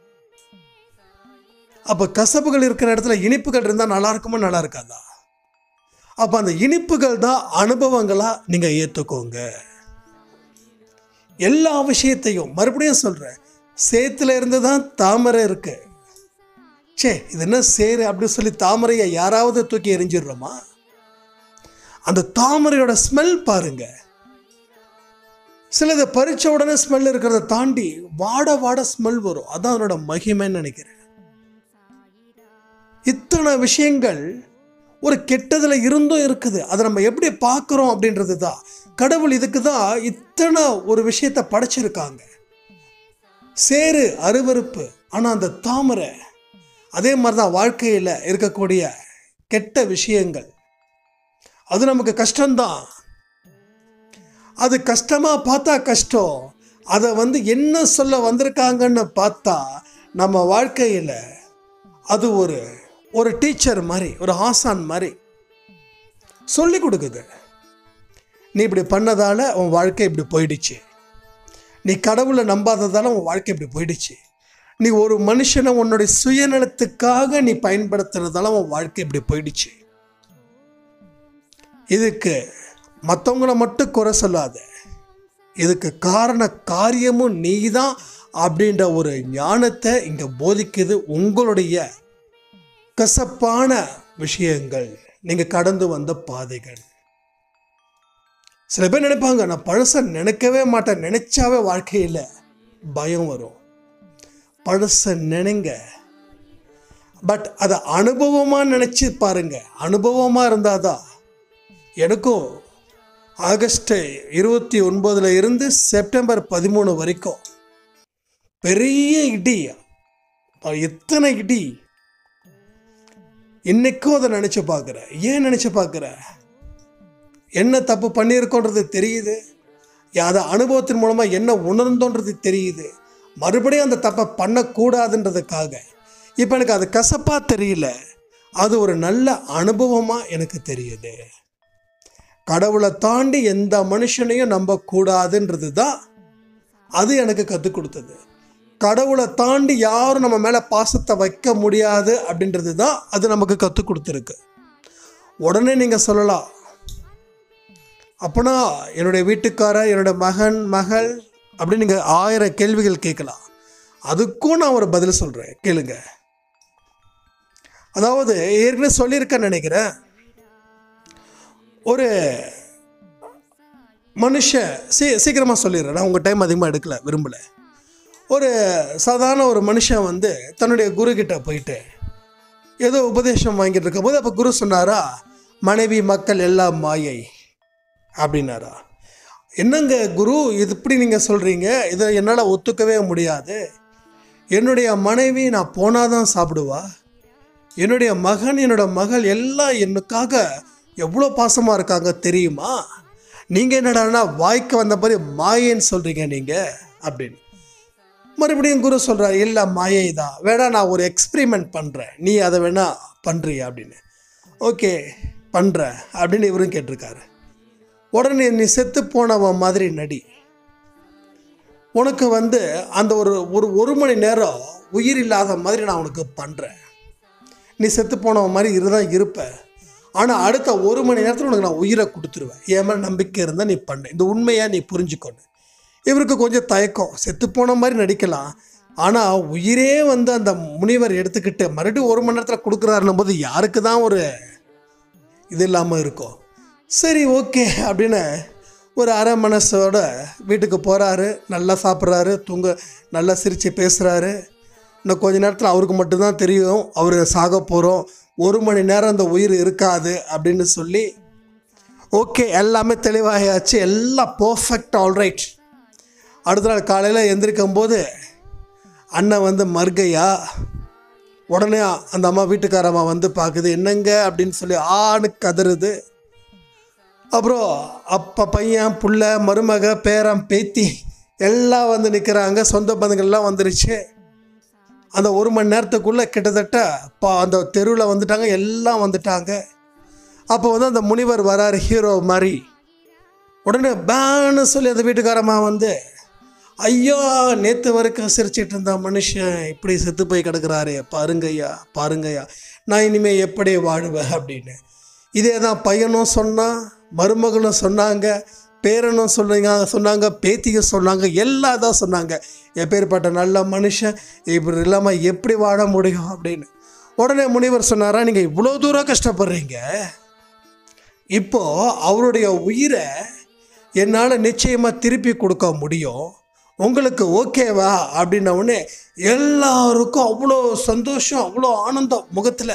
அப்போ கசப்புகள் இருக்கிற இடத்துல இனிப்புகள் இருந்தால் நல்லா இருக்குமா, நல்லா இருக்காதா? அப்போ அந்த இனிப்புகள் தான் அனுபவங்களாக நீங்கள் ஏற்றுக்கோங்க. எல்லா விஷயத்தையும் மறுபடியும் சொல்கிறேன், சேத்துல இருந்து தான் தாமரை இருக்கு. சே இது என்ன சேரு அப்படின்னு சொல்லி தாமரையை யாராவது தூக்கி எரிஞ்சிடுறோமா? அந்த தாமரையோட ஸ்மெல் பாருங்க. சிலதை பறிச்ச உடனே ஸ்மெல் இருக்கிறத தாண்டி வாட வாட ஸ்மெல் வரும். அதான் அதனோட மகிமைன்னு நினைக்கிறேன். இத்தனை விஷயங்கள் ஒரு கெட்டதுல இருந்தும் இருக்குது. அதை நம்ம எப்படி பார்க்குறோம் அப்படின்றது தான். கடவுள் இதுக்கு தான் இத்தனை ஒரு விஷயத்தை படைச்சிருக்காங்க. சேரு அருவருப்பு, ஆனால் அந்த தாமரை அதே மாதிரி தான் வாழ்க்கையில் இருக்கக்கூடிய கெட்ட விஷயங்கள். அது நமக்கு கஷ்டம்தான். அது கஷ்டமாக பார்த்தா கஷ்டம், அதை என்ன சொல்ல வந்திருக்காங்கன்னு பார்த்தா நம்ம வாழ்க்கையில் அது ஒரு டீச்சர் மாதிரி, ஒரு ஆசான் மாதிரி சொல்லி கொடுக்குது. நீ இப்படி பண்ணதால் உன் வாழ்க்கை இப்படி போயிடுச்சு, நீ கடவுளை நம்பாததால் உன் வாழ்க்கை இப்படி போயிடுச்சு, நீ ஒரு மனுஷனை உன்னுடைய சுயநலத்துக்காக நீ பயன்படுத்துறதால உன் வாழ்க்கை இப்படி போயிடுச்சு. இதுக்கு மற்றவங்கள மட்டும் குறை சொல்லாத, இதுக்கு காரண காரியமும் நீ தான் அப்படின்ற ஒரு ஞானத்தை இங்கே போதிக்குது. உங்களுடைய கசப்பான விஷயங்கள், நீங்கள் கடந்து வந்த பாதைகள். சில பேர் நினைப்பாங்க, நான் பழச நினைக்கவே மாட்டேன், நினைச்சாவே வாழ்க்கையில் பயம் வரும். பழச நினைங்க, பட் அதை அனுபவமாக நினச்சி பாருங்க. அனுபவமாக இருந்தாதான். எனக்கும் ஆகஸ்ட் 29 இருந்து செப்டம்பர் 13 வரைக்கும் பெரிய இடி, எத்தனை இடி. இன்னைக்கும் அதை நினச்சி பார்க்குறேன். ஏன் நினச்சி பார்க்குறேன், என்ன தப்பு பண்ணியிருக்கோன்றது தெரியுது, அதை அனுபவத்தின் மூலமாக என்ன உணர்ந்தோன்றது தெரியுது. மறுபடியும் அந்த தப்பை பண்ணக்கூடாதுன்றதுக்காக இப்போ எனக்கு அது கசப்பாக தெரியல, அது ஒரு நல்ல அனுபவமாக எனக்கு தெரியுது. கடவுளை தாண்டி எந்த மனுஷனையும் நம்பக்கூடாதுன்றது தான் அது எனக்கு கற்றுக் கொடுத்தது. கடவுளை தாண்டி யாரும் நம்ம மேலே பாசத்தை வைக்க முடியாது அப்படின்றது தான் அது நமக்கு கற்றுக் கொடுத்துருக்கு. உடனே நீங்கள் சொல்லலாம், அப்போனா என்னுடைய வீட்டுக்காரர், என்னோட மகன், மகள் அப்படின்னு நீங்கள் 1000 கேள்விகள் கேட்கலாம். அதுக்கும் நான் ஒரு பதில் சொல்கிறேன், கேளுங்க. அதாவது ஏற்கனவே சொல்லியிருக்கேன்னு நினைக்கிறேன், ஒரு மனுஷன் சீக்கிரமாக சொல்லிடுறேன், நான் உங்கள் டைம் அதிகமாக எடுக்கல விரும்பலை. ஒரு சாதாரண ஒரு மனுஷன் தன்னுடைய குருக்கிட்ட போயிட்டு ஏதோ உபதேசம் வாங்கிட்டு இருக்கும்போது அப்போ குரு சொன்னாரா, மனைவி மக்கள் எல்லாம் மாயை அப்படின்னாரா. என்னங்க குரு இது இப்படி நீங்கள் சொல்கிறீங்க, இதை என்னால் ஒத்துக்கவே முடியாது. என்னுடைய மனைவி நான் போனால் தான் சாப்பிடுவா, என்னுடைய மகன், என்னோட மகள் எல்லாம் எனக்காக எவ்வளோ பாசமாக இருக்காங்க தெரியுமா, நீங்கள் என்னடானா வாய்க்கு வந்த மாதிரி மாயைன்னு சொல்கிறீங்க நீங்கள் அப்படின்னு. மறுபடியும் குரு சொல்கிறார், இல்லை மாயை தான், வேணா நான் ஒரு எக்ஸ்பிரிமெண்ட் பண்ணுறேன், நீ அதை வேணா பண்ணுறியா அப்படின்னு. ஓகே பண்ணுறேன் அப்படின்னு இவரும் கேட்டிருக்காரு. உடனே நீ செத்து போனவன் மாதிரி நடி, உனக்கு அந்த ஒரு மணி நேரம் உயிர் இல்லாத மாதிரி நான் உனக்கு பண்ணுறேன், நீ செத்து போனவன் மாதிரி இதுதான் இருப்ப, ஆனால் அடுத்த 1 மணி நேரத்தில் உனக்கு நான் உயிரை கொடுத்துருவேன், என் மேலே நம்பிக்கை இருந்தால் நீ பண்ணு, இந்த உண்மையாக நீ புரிஞ்சுக்கணும். இவருக்கு கொஞ்சம் தயக்கம், செத்து போன மாதிரி நடிக்கலாம், ஆனால் உயிரே அந்த முனிவர் எடுத்துக்கிட்டு மறுபடியும் 1 மணி நேரத்தில் கொடுக்குறாருன்னும் போது யாருக்கு தான் ஒரு இது இல்லாமல் இருக்கும். சரி ஓகே அப்படின்னு ஒரு அரை மனசோட வீட்டுக்கு போகிறாரு. நல்லா சாப்பிட்றாரு, நல்லா சிரித்து பேசுகிறாரு. இன்னும் கொஞ்ச நேரத்தில் அவருக்கு மட்டும்தான் தெரியும் அவர் சாக போகிறோம், 1 மணி நேரம் அந்த உயிர் இருக்காது அப்படின்னு சொல்லி ஓகே எல்லாமே தெளிவாகியாச்சு, எல்லாம் பர்ஃபெக்ட், ஆல்ரைட். அடுத்த நாள் காலையில் எந்திரிக்கும் போது அண்ணன் மர்கையா. உடனே அந்த அம்மா வீட்டுக்காரம்மா பார்க்குது, என்னங்க அப்படின்னு சொல்லி ஆணு கதறுது. அப்புறம் அப்பா, பையன், புள்ள, மருமக, பேரன், பேத்தி எல்லாம் நிற்கிறாங்க. சொந்த பந்தங்கள்லாம் வந்துருச்சு. அந்த 1 மணி நேரத்துக்குள்ளே கிட்டத்தட்ட அந்த தெருவில் வந்துட்டாங்க, எல்லாம் வந்துட்டாங்க. அப்போ அந்த முனிவர் வராரு ஹீரோ மாதிரி. உடனே பேன்னு சொல்லி அந்த வீட்டுக்காரம்மா ஐயோ நேற்று வரைக்கும் சிரிச்சிட்டு இருந்த மனுஷன் இப்படி செத்து போய் கிடக்குறாரு, பாருங்கய்யா நான் இனிமேல் எப்படி வாழுவேன் அப்படின்னு. இதே தான் பையனும் சொன்னான், மருமகளும் சொன்னாங்க, பேரனும் சொன்னாங்க, பேத்தியும் சொன்னாங்க, எல்லாம் தான் சொன்னாங்க, எப்பேற்பட்ட நல்ல மனுஷன் இப்படி இல்லாமல் எப்படி வாழ முடியும் அப்படின்னு. உடனே முனிவர் சொன்னாரா, நீங்கள் இவ்வளோ தூரம் கஷ்டப்படுறீங்க, இப்போது அவருடைய உயிரை என்னால் நிச்சயமாக திருப்பி கொடுக்க முடியும், உங்களுக்கு ஓகேவா அப்படின்ன உடனே எல்லாருக்கும் அவ்வளோ சந்தோஷம், அவ்வளோ ஆனந்தம் முகத்தில்.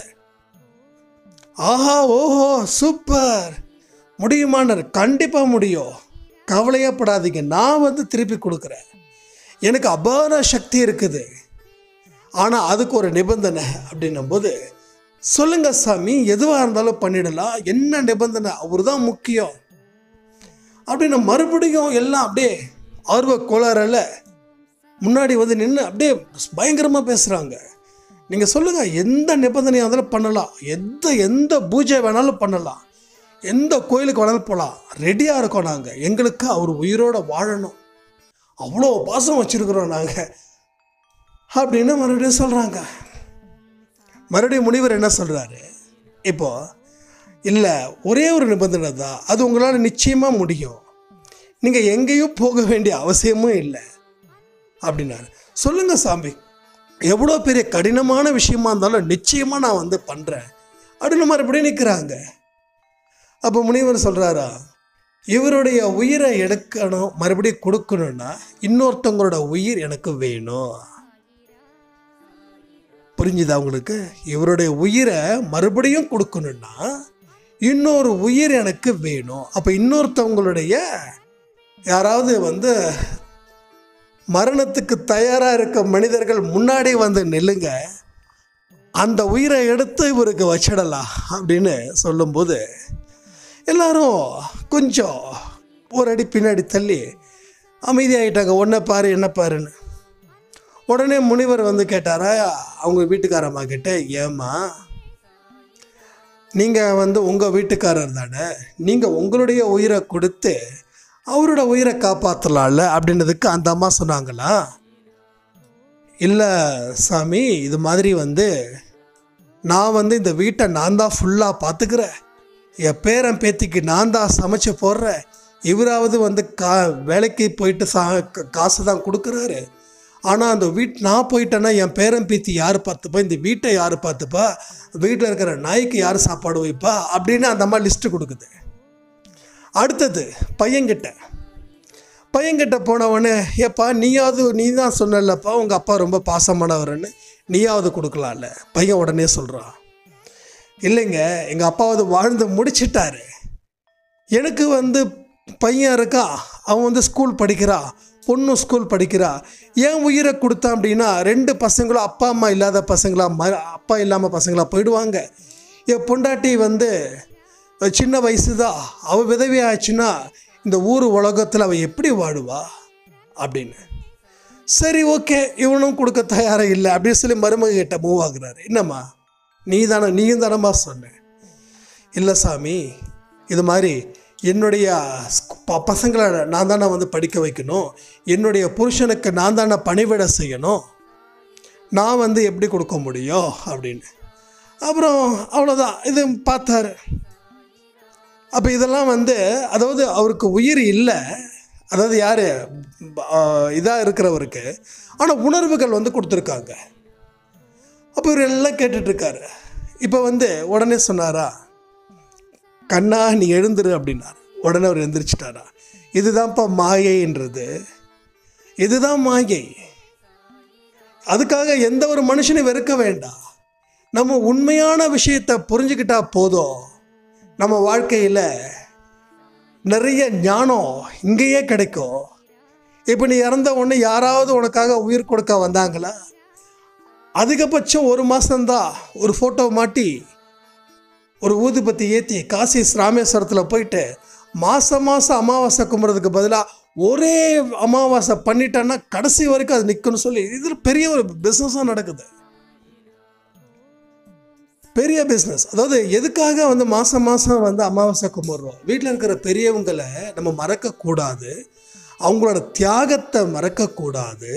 ஆஹா ஓஹோ சூப்பர், முடியுமான்னு. கண்டிப்பாக முடியும், கவலையப்படாதீங்க, நான் திருப்பி கொடுக்குறேன், எனக்கு அபார சக்தி இருக்குது, ஆனால் அதுக்கு ஒரு நிபந்தனை அப்படின்னும் போது, சொல்லுங்கள் சாமி, எதுவாக இருந்தாலும் பண்ணிடலாம், என்ன நிபந்தனை, அவர் தான் முக்கியம் அப்படின்னு மறுபடியும் எல்லாம் அப்படியே ஆர்வ கோளாறில் முன்னாடி நின்று அப்படியே பயங்கரமாக பேசுகிறாங்க. நீங்கள் சொல்லுங்கள், எந்த நிபந்தனையாக இருந்தாலும் பண்ணலாம், எந்த பூஜை வேணாலும் பண்ணலாம், எந்த கோயிலுக்கு வேணாலும் போகலாம், ரெடியாக இருக்கோம் நாங்கள், எங்களுக்கு அவர் உயிரோடு வாழணும், அவ்வளோ பாசம் வச்சுருக்குறோம் நாங்கள் அப்படின்னு மறுபடியும் சொல்கிறாங்க. மறுபடியும் முனிவர் என்ன சொல்கிறாரு, இப்போது இல்லை ஒரே ஒரு நிபந்தனை தான், அது உங்களால் நிச்சயமாக முடியும், நீங்கள் எங்கேயும் போக வேண்டிய அவசியமும் இல்லை அப்படின்னாரு. சொல்லுங்கள் சாமி, எவ்வளோ பெரிய கடினமான விஷயமா இருந்தாலும் நிச்சயமாக நான் பண்ணுறேன் அப்படின்னு மறுபடியும் நிற்கிறாங்க. அப்போ முனிவர் சொல்கிறாரா, இவருடைய உயிரை எடுக்கணும், மறுபடியும் கொடுக்கணும்னா இன்னொருத்தவங்களோட உயிர் எனக்கு வேணும். புரிஞ்சுதா உங்களுக்கு? இவருடைய உயிரை மறுபடியும் கொடுக்கணும்னா இன்னொரு உயிர் எனக்கு வேணும். அப்போ இன்னொருத்தவங்களுடைய யாராவது மரணத்துக்கு தயாராக இருக்க மனிதர்கள் முன்னாடி நில்லுங்க, அந்த உயிரை எடுத்து இவருக்கு வச்சிடலாம் அப்படின்னு சொல்லும்போது எல்லாரும் கொஞ்சம் ஒரு அடி பின்னாடி தள்ளி அமைதியாகிட்டாங்க. ஒன்றை பாரு என்ன பாருன்னு. உடனே முனிவர் கேட்டாரா அவங்க வீட்டுக்காரம்மா கிட்ட, ஏம்மா நீங்கள் உங்கள் வீட்டுக்காரர் தானே, நீங்கள் உங்களுடைய உயிரை கொடுத்து அவரோட உயிரை காப்பாற்றலாம்ல அப்படின்றதுக்கு அந்த அம்மா சொன்னாங்களா, இல்லை சாமி, இது மாதிரி நான் இந்த வீட்டை நான் தான் ஃபுல்லாக பார்த்துக்கிறேன், என் பேரன் பேத்திக்கு நான் தான் சமைச்சு போடுறேன், இவராவது வேலைக்கு போயிட்டு காசு தான் கொடுக்குறாரு, ஆனால் அந்த நான் போயிட்டேன்னா என் பேரன் பேத்தி யார் பார்த்துப்பா, இந்த வீட்டை யார் பார்த்துப்பா, வீட்டில் இருக்கிற நாய்க்கு யார் சாப்பாடு வைப்பா அப்படின்னு அந்த அம்மா லிஸ்ட்டு கொடுக்குது. அடுத்தது பையன்கிட்ட போனவொடனே, ஏப்பா நீ தான் சொன்னலப்பா உங்கள் அப்பா ரொம்ப பாசமானவர்னு, நீயாவது கொடுக்கலாம்ல. பையன் உடனே சொல்கிறான், இல்லைங்க எங்கள் அப்பாவது வாழ்ந்து முடிச்சிட்டாரு, எனக்கு பையன் இருக்கா, அவன் ஸ்கூல் படிக்கிறான், பொண்ணும் ஸ்கூல் படிக்கிறா, ஏன் உயிரை கொடுத்தான் அப்படின்னா 2 பசங்களும் அப்பா அம்மா இல்லாத பசங்களா, அப்பா இல்லாமல் பசங்களா போயிடுவாங்க. என் பொண்டாட்டி சின்ன வயசு தான், அவள் விதவி ஆச்சுன்னா இந்த ஊர் உலகத்தில் அவள் எப்படி வாடுவா அப்படின்னு. சரி ஓகே, இவனும் கொடுக்க தயாராக இல்லை அப்படின்னு சொல்லி மருமக கிட்ட மூவ் ஆகுறாரு. என்னம்மா நீயும் தானம்மா சொன்னேன், இல்லை சாமி, இது மாதிரி என்னுடைய பசங்களை நான் தானே வந்து படிக்க வைக்கணும், என்னுடைய புருஷனுக்கு நான் தானே பணிவிடை செய்யணும், நான் வந்து எப்படி கொடுக்க முடியும் அப்படின்னு. அப்புறம் அவ்வளோதான், இது பார்த்தாரு. அப்போ இதெல்லாம் வந்து அதாவது அவருக்கு உயிர் இல்லை, அதாவது யார் இதாக இருக்கிறவருக்கு, ஆனால் உணர்வுகள் வந்து கொடுத்துருக்காங்க. அப்போ இவர் எல்லாம் கேட்டுட்ருக்காரு. இப்போ வந்து உடனே சொன்னாரா, கண்ணா நீ எழுந்துரு அப்படின்னார். உடனே அவர் எழுந்திரிச்சிட்டாரா. இதுதான்ப்பா மாயைன்றது, இதுதான் மாயை. அதுக்காக எந்த ஒரு மனுஷனையும் வெறுக்க வேண்டாம். நம்ம உண்மையான விஷயத்தை புரிஞ்சுக்கிட்டா போதும், நம்ம வாழ்க்கையில் நிறைய ஞானம் இங்கேயே கிடைக்கும். இப்போ நீ இறந்த உடனே யாராவது உனக்காக உயிர் கொடுக்க வந்தாங்களா? அதிகபட்சம் 1 மாதம்தான் ஒரு ஃபோட்டோ மாட்டி ஒரு ஊதுபத்தி ஏற்றி காசி ராமேஸ்வரத்தில் போயிட்டு மாதம் அமாவாசை கும்பிட்றதுக்கு பதிலாக ஒரே அமாவாசை பண்ணிட்டேன்னா கடைசி வரைக்கும் அது நிற்கும்னு சொல்லி இதில் பெரிய ஒரு பிஸ்னஸாக நடக்குது. பெரிய பிஸ்னஸ். அதாவது எதுக்காக வந்து மாதம் வந்து அமாவாசை கும்பிட்றோம்? வீட்டில் இருக்கிற பெரியவங்களை நம்ம மறக்கக்கூடாது, அவங்களோட தியாகத்தை மறக்கக்கூடாது.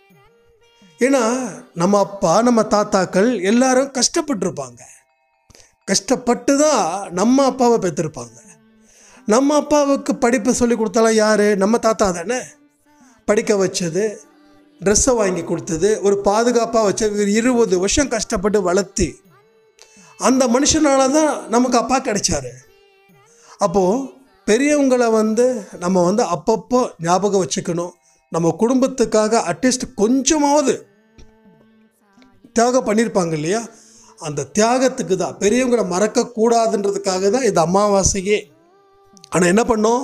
ஏன்னா நம்ம அப்பா நம்ம தாத்தாக்கள் எல்லாரும் கஷ்டப்பட்டுருப்பாங்க. கஷ்டப்பட்டு தான் நம்ம அப்பாவை பெற்றிருப்பாங்க. நம்ம அப்பாவுக்கு படிப்பை சொல்லி கொடுத்தாலும் யார்? நம்ம தாத்தா தானே. படிக்க வச்சது, ட்ரெஸ்ஸை வாங்கி கொடுத்தது, ஒரு பாதுகாப்பாக வச்ச 20 வருஷம் கஷ்டப்பட்டு வளர்த்தி அந்த மனுஷனால தான் நமக்கு அப்பா கிடைச்சாரு. அப்போது பெரியவங்களை வந்து நம்ம வந்து அப்பப்போ ஞாபகம் வச்சுக்கணும். நம்ம குடும்பத்துக்காக அட்லீஸ்ட் கொஞ்சமாவது தியாகம் பண்ணியிருப்பாங்க இல்லையா, அந்த தியாகத்துக்கு தான், பெரியவங்களை மறக்கக்கூடாதுன்றதுக்காக தான் இது அமாவாசையே. ஆனால் என்ன பண்ணோம்,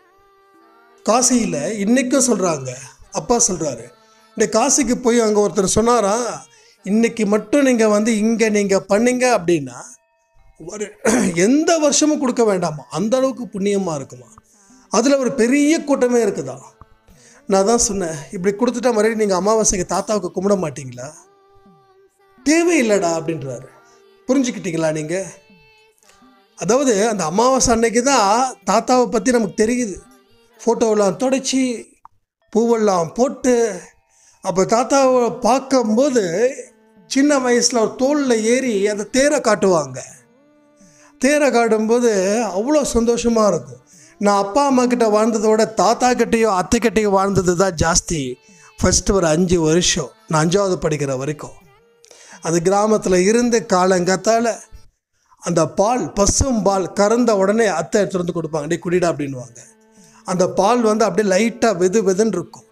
காசியில் இன்றைக்கும் சொல்கிறாங்க, அப்பா சொல்கிறாரு, இந்த காசிக்கு போய் அங்கே ஒருத்தர் சொன்னாரா, இன்றைக்கி மட்டும் நீங்கள் வந்து இங்கே நீங்கள் பண்ணீங்க அப்படின்னா ஒரு எந்த வருஷமும் கொடுக்க வேண்டாமா, அந்த அளவுக்கு புண்ணியமாக இருக்குமா. அதில் ஒரு பெரிய கூட்டமே இருக்குதா. நான் தான் சொன்னேன், இப்படி கொடுத்துட்டா மறுபடியும் நீங்கள் அமாவாசைக்கு தாத்தாவுக்கு கும்பிட மாட்டிங்களா? தேவையில்லைடா அப்படின்றாரு. புரிஞ்சுக்கிட்டீங்களா நீங்கள்? அதாவது அந்த அமாவாசை அன்னைக்கு தான் தாத்தாவை பற்றி நமக்கு தெரியுது. ஃபோட்டோவெல்லாம் தொடச்சி பூவெல்லாம் போட்டு, அப்போ தாத்தாவை பார்க்கும்போது சின்ன வயசில் ஒரு தோளில் ஏறி அந்த தேரை காட்டுவாங்க. தேரை காட்டும்போது அவ்வளோ சந்தோஷமாக இருக்கும். நான் அப்பா அம்மா கிட்ட வாழ்ந்ததோட தாத்தா கிட்டேயோ அத்தைக்கிட்டேயோ வாழ்ந்தது தான் ஜாஸ்தி. ஃபஸ்ட்டு ஒரு 5 வருஷம், நான் 5ஆவது படிக்கிற வரைக்கும் அது கிராமத்தில் இருந்து காலங்காத்தால் அந்த பால், பசும் பால் கறந்த உடனே அத்தை எடுத்துகிட்டு வந்து கொடுப்பாங்க, டே குடிடா அப்படின்வாங்க. அந்த பால் வந்து அப்படியே லைட்டாக வெதுன்னு இருக்கும்.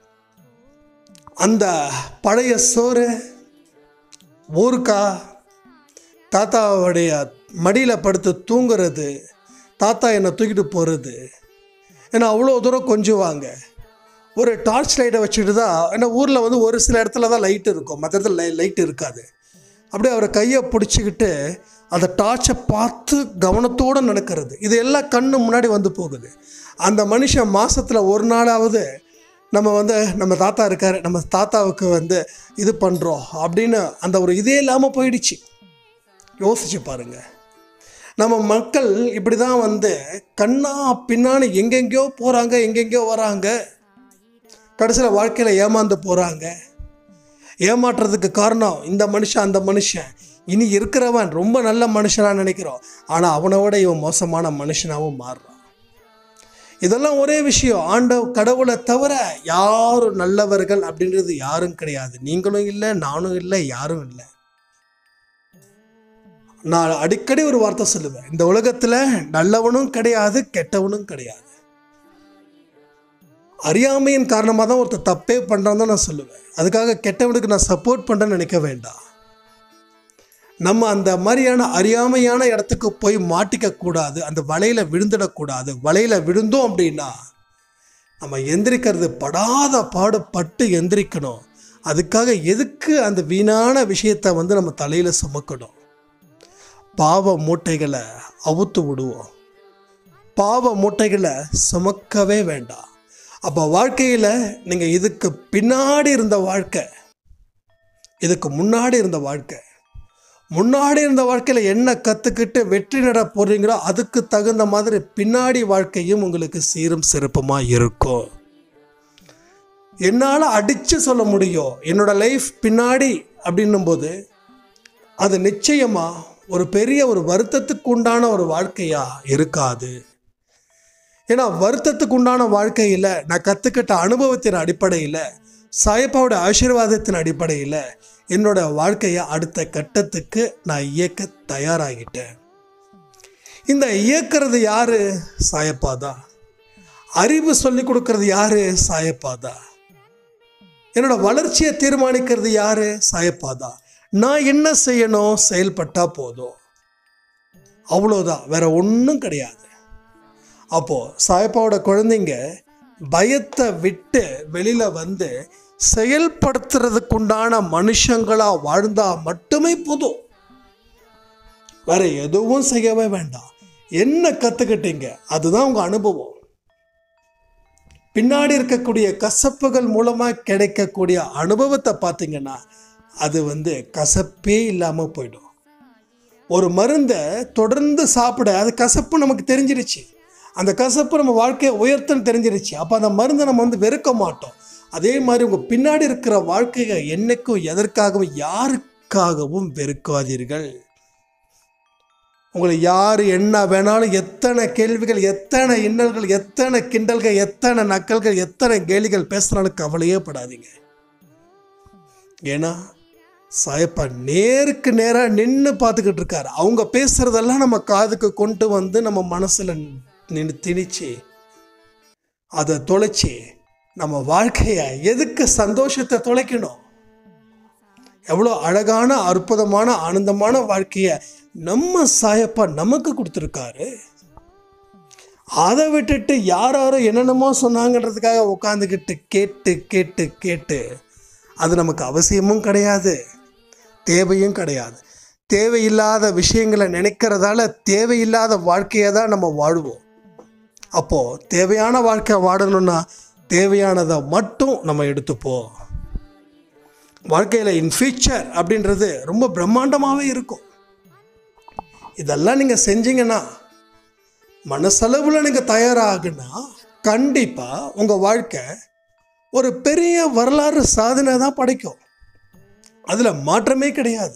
அந்த பழைய சோறு, ஊறுக்காய், தாத்தாவுடைய மடியில் படுத்து தூங்குறது, தாத்தா என்னை தூக்கிட்டு போகிறது, ஏன்னா அவ்வளோ தூரம் கொஞ்சுவாங்க. ஒரு டார்ச் லைட்டை வச்சுட்டு தான், ஏன்னா ஊரில் வந்து ஒரு சில இடத்துல தான் லைட் இருக்கும், மற்ற இடத்துல லைட் இருக்காது. அப்படியே அவரை கையை பிடிச்சிக்கிட்டு அந்த டார்ச்சை பார்த்து கவனத்தோடு நடக்கிறது, இது எல்லாம் கண்ணு முன்னாடி வந்து போகுது. அந்த மனுஷன் மாதத்தில் ஒரு நாளாவது நம்ம வந்து நம்ம தாத்தா இருக்கார், நம்ம தாத்தாவுக்கு வந்து இது பண்ணுறோம் அப்படின்னு அந்த ஒரு இதே இல்லாமல் போயிடுச்சு. யோசிச்சு பாருங்கள். நம்ம மக்கள் இப்படி தான் வந்து கண்ணா பின்னான்னு எங்கெங்கேயோ போகிறாங்க, எங்கெங்கேயோ வராங்க, கடைசியில் வாழ்க்கையில் ஏமாந்து போகிறாங்க. ஏமாற்றுறதுக்கு காரணம் இந்த மனுஷன் அந்த மனுஷன், இனி இருக்கிறவன் ரொம்ப நல்ல மனுஷனாக நினைக்கிறோம், ஆனால் அவனோட இவன் மோசமான மனுஷனாகவும் மாறுறான். இதெல்லாம் ஒரே விஷயம், கடவுளை தவிர யாரும் நல்லவர்கள் அப்படின்றது யாரும் கிடையாது. நீங்களும் இல்லை, நானும் இல்லை, யாரும் இல்லை. நான் அடிக்கடி ஒரு வார்த்தை சொல்லுவேன், இந்த உலகத்தில் நல்லவனும் கிடையாது, கெட்டவனும் கிடையாது. அறியாமையின் காரணமாக தான் ஒருத்தர் தப்பே பண்ணுறான்னு தான் நான் சொல்லுவேன். அதுக்காக கெட்டவனுக்கு நான் சப்போர்ட் பண்ணுறேன்னு நினைக்க வேண்டாம். நம்ம அந்த மாதிரியான அறியாமையான இடத்துக்கு போய் மாட்டிக்கக்கூடாது, அந்த வலையில் விழுந்துடக்கூடாது. வலையில் விழுந்தோம் அப்படின்னா நம்ம எந்திரிக்கிறது படாத பாடுபட்டு எந்திரிக்கணும். அதுக்காக எதுக்கு அந்த வீணான விஷயத்தை வந்து நம்ம தலையில் சுமக்கணும்? பாவ மூட்டைகளை அவுத்து விடுவோம், பாவ மூட்டைகளை சுமக்கவே வேண்டாம். அப்போ வாழ்க்கையில் நீங்கள் இதுக்கு பின்னாடி இருந்த வாழ்க்கை, இதுக்கு முன்னாடி இருந்த வாழ்க்கை, முன்னாடி இருந்த வாழ்க்கையில் என்ன கற்றுக்கிட்டு வெற்றி நட போகிறீங்களோ அதுக்கு தகுந்த மாதிரி பின்னாடி வாழ்க்கையும் உங்களுக்கு சீரும் சிறப்புமாக இருக்கும். என்னால் அடித்து சொல்ல முடியும் என்னோட லைஃப் பின்னாடி அப்படின்னும் போது அது நிச்சயமாக ஒரு பெரிய ஒரு வருத்தத்துக்கு உண்டான ஒரு வாழ்க்கையாக இருக்காது. ஏன்னா வருத்தத்துக்கு உண்டான வாழ்க்கையில் நான் கற்றுக்கிட்ட அனுபவத்தின் அடிப்படையில், சாயப்பாவோட ஆசீர்வாதத்தின் அடிப்படையில் என்னோட வாழ்க்கையை அடுத்த கட்டத்துக்கு நான் இயக்க தயாராகிட்டேன். இந்த இயக்கிறது யாரு? சாயப்பா தான். அறிவு சொல்லி கொடுக்கறது யாரு? சாயப்பா தான். என்னோட வளர்ச்சியை தீர்மானிக்கிறது யாரு? சாயப்பா தான். நான் என்ன செய்யணும்? செயல்பட்டா போதும், அவ்வளோதான், வேற ஒன்றும் கிடையாது. அப்போ சாயப்பாவோட குழந்தைங்க பயத்தை விட்டு வெளியில வந்து செயல்படுத்துறதுக்குண்டான மனுஷங்களா வாழ்ந்தா மட்டுமே போதும், வேற எதுவும் செய்யவே வேண்டாம். என்ன கத்துக்கிட்டீங்க அதுதான் உங்க அனுபவம். பின்னாடி இருக்கக்கூடிய கசப்புகள் மூலமா கிடைக்கக்கூடிய அனுபவத்தை பார்த்தீங்கன்னா அது வந்து கசப்பே இல்லாம போயிடும். ஒரு மருந்தை தொடர்ந்து சாப்பிட அது கசப்பு நமக்கு தெரிஞ்சிருச்சு, அந்த கசப்பு நம்ம வாழ்க்கையை உயர்த்துன்னு தெரிஞ்சிருச்சு. அப்போ அந்த மருந்தை நம்ம வந்து வெறுக்க மாட்டோம். அதே மாதிரி உங்கள் பின்னாடி இருக்கிற வாழ்க்கையை என்னைக்கும் எதற்காகவும் யாருக்காகவும் வெறுக்காதீர்கள். உங்களை யார் என்ன வேணாலும், எத்தனை கேள்விகள், எத்தனை இன்னல்கள், எத்தனை கிண்டல்கள், எத்தனை நக்கல்கள், எத்தனை கேலிகள் பேசுனாலும் கவலையே படாதீங்க. ஏன்னா சாயப்பா நேருக்கு நேராக நின்று பார்த்துக்கிட்டு இருக்காரு. அவங்க பேசுறதெல்லாம் நம்ம காதுக்கு கொண்டு வந்து நம்ம மனசில் நின்று திணிச்சு அதை தொலைச்சி நம்ம வாழ்க்கையை எதுக்கு சந்தோஷத்தை தொலைக்கணும்? எவ்வளோ அழகான அற்புதமான ஆனந்தமான வாழ்க்கையை நம்ம சாயப்பா நமக்கு கொடுத்துருக்காரு. அதை விட்டுட்டு யாரோ என்னென்னமோ சொன்னாங்கன்றதுக்காக உட்காந்துக்கிட்டு கேட்டு கேட்டு கேட்டு அது நமக்கு அவசியமும் கிடையாது, தேவையும் கிடையாது. தேவையில்லாத விஷயங்களை நினைக்கிறதால தேவையில்லாத வாழ்க்கையை தான் நம்ம வாழ்வோம். அப்போது தேவையான வாழ்க்கை வாழணும்னா தேவையானதை மட்டும் நம்ம எடுத்துப்போம். வாழ்க்கையில் இன் ஃபியூச்சர் அப்படின்றது ரொம்ப பிரம்மாண்டமாகவே இருக்கும். இதெல்லாம் நீங்கள் செஞ்சீங்கன்னா, மனசளவில் நீங்கள் தயாராகுன்னா கண்டிப்பாக உங்கள் வாழ்க்கை ஒரு பெரிய வரலாறு சாதனை தான் படைக்கும். அதில் மாற்றமே கிடையாது.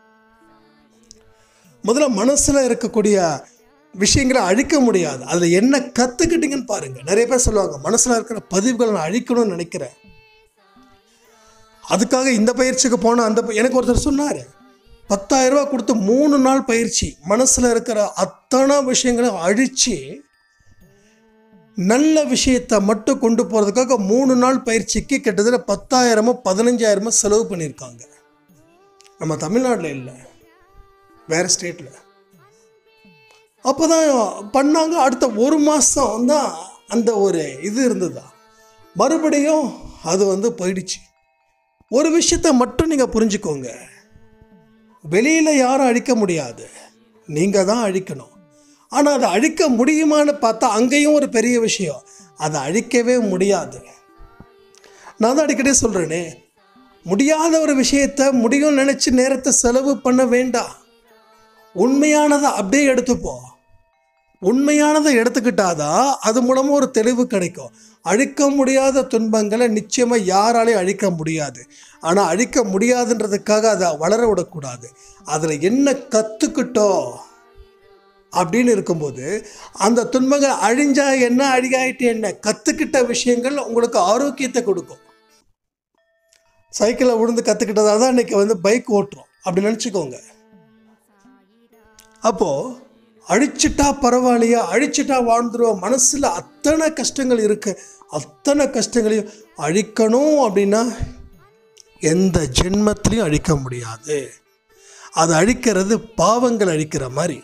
முதல்ல மனசில் இருக்கக்கூடிய விஷயங்களை அழிக்க முடியாது. அதில் என்ன கற்றுக்கிட்டீங்கன்னு பாருங்கள். நிறைய பேர் சொல்லுவாங்க மனசில் இருக்கிற பதிவுகளை நான் அழிக்கணும்னு நினைக்கிறேன், அதுக்காக இந்த பயிற்சிக்கு போனால் அந்த எனக்கு ஒருத்தர் சொன்னார் 10,000 ரூபா கொடுத்து 3 நாள் பயிற்சி, மனசில் இருக்கிற அத்தனை விஷயங்களும் அழித்து நல்ல விஷயத்தை மட்டும் கொண்டு போகிறதுக்காக 3 நாள் பயிற்சிக்கு கிட்டத்தட்ட 10,000 15,000 செலவு பண்ணியிருக்காங்க. நம்ம தமிழ்நாட்டில் இல்லை, வேறு ஸ்டேட்டில். அப்போ தான் பண்ணாங்க. அடுத்த 1 மாதம் தான் அந்த ஒரு இது இருந்ததா, மறுபடியும் அது வந்து போயிடுச்சு. ஒரு விஷயத்தை மட்டும் நீங்கள் புரிஞ்சுக்கோங்க, வெளியில் யாரும் அழிக்க முடியாது, நீங்கள் தான் அழிக்கணும். ஆனால் அதை அழிக்க முடியுமான்னு பார்த்தா அங்கேயும் ஒரு பெரிய விஷயம், அதை அழிக்கவே முடியாது. நான் தான் அடிக்கடி சொல்கிறேனே, முடியாத ஒரு விஷயத்தை முடியும்னு நினச்சி நேரத்தை செலவு பண்ண வேண்டாம். உண்மையானதை அப்படியே எடுத்துப்போம். உண்மையானதை எடுத்துக்கிட்டாதான் அது மூலமாக ஒரு தெளிவு கிடைக்கும். அழிக்க முடியாத துன்பங்களை நிச்சயமாக யாராலையும் அழிக்க முடியாது. ஆனால் அழிக்க முடியாதுன்றதுக்காக அதை வளர விடக்கூடாது. அதில் என்ன கற்றுக்கிட்டோம் அப்படின்னு இருக்கும்போது அந்த துன்பங்கள் அழிஞ்சா என்ன, அழிகாயிட்டு என்ன, கற்றுக்கிட்ட விஷயங்கள் உங்களுக்கு ஆரோக்கியத்தை கொடுக்கும். சைக்கிளை விழுந்து கற்றுக்கிட்டதாக தான் இன்றைக்கி வந்து பைக் ஓட்டுறோம் அப்படி நினச்சிக்கோங்க. அப்போது அழிச்சிட்டா பரவாயில்லையா, அழிச்சிட்டா வாழ்ந்துருவோம், மனசில் அத்தனை கஷ்டங்கள் இருக்குது, அத்தனை கஷ்டங்களையும் அழிக்கணும் அப்படின்னா எந்த ஜென்மத்திலையும் அழிக்க முடியாது. அது அழிக்கிறது பாவங்கள் அழிக்கிற மாதிரி.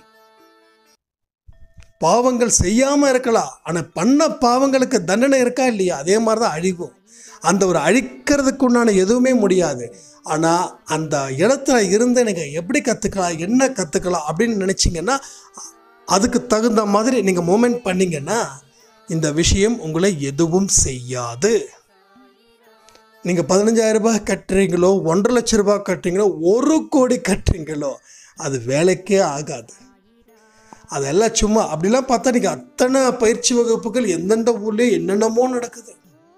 பாவங்கள் செய்யாமல் இருக்கலாம், ஆனால் பண்ண பாவங்களுக்கு தண்டனை இருக்கா இல்லையா, அதே மாதிரி தான் அழிவும். அந்த ஒரு அழிக்கிறதுக்கு உண்டான எதுவுமே முடியாது. ஆனால் அந்த இடத்துல இருந்து நீங்கள் எப்படி கற்றுக்கலாம், என்ன கற்றுக்கலாம் அப்படின்னு நினச்சிங்கன்னா அதுக்கு தகுந்த மாதிரி நீங்கள் மூமெண்ட் பண்ணிங்கன்னா இந்த விஷயம் உங்களை எதுவும் செய்யாது. நீங்கள் 15,000 ரூபாய் கட்டுறீங்களோ 1.5 லட்ச ரூபாய் கட்டுறீங்களோ 1 கோடி கட்டுறீங்களோ அது வேலைக்கே ஆகாது. அதெல்லாம் சும்மா அப்படிலாம் பார்த்தா நீங்கள் அத்தனை பயிற்சி வகுப்புகள் எந்தெந்த ஊர்லேயும் என்னென்னமோ நடக்குது.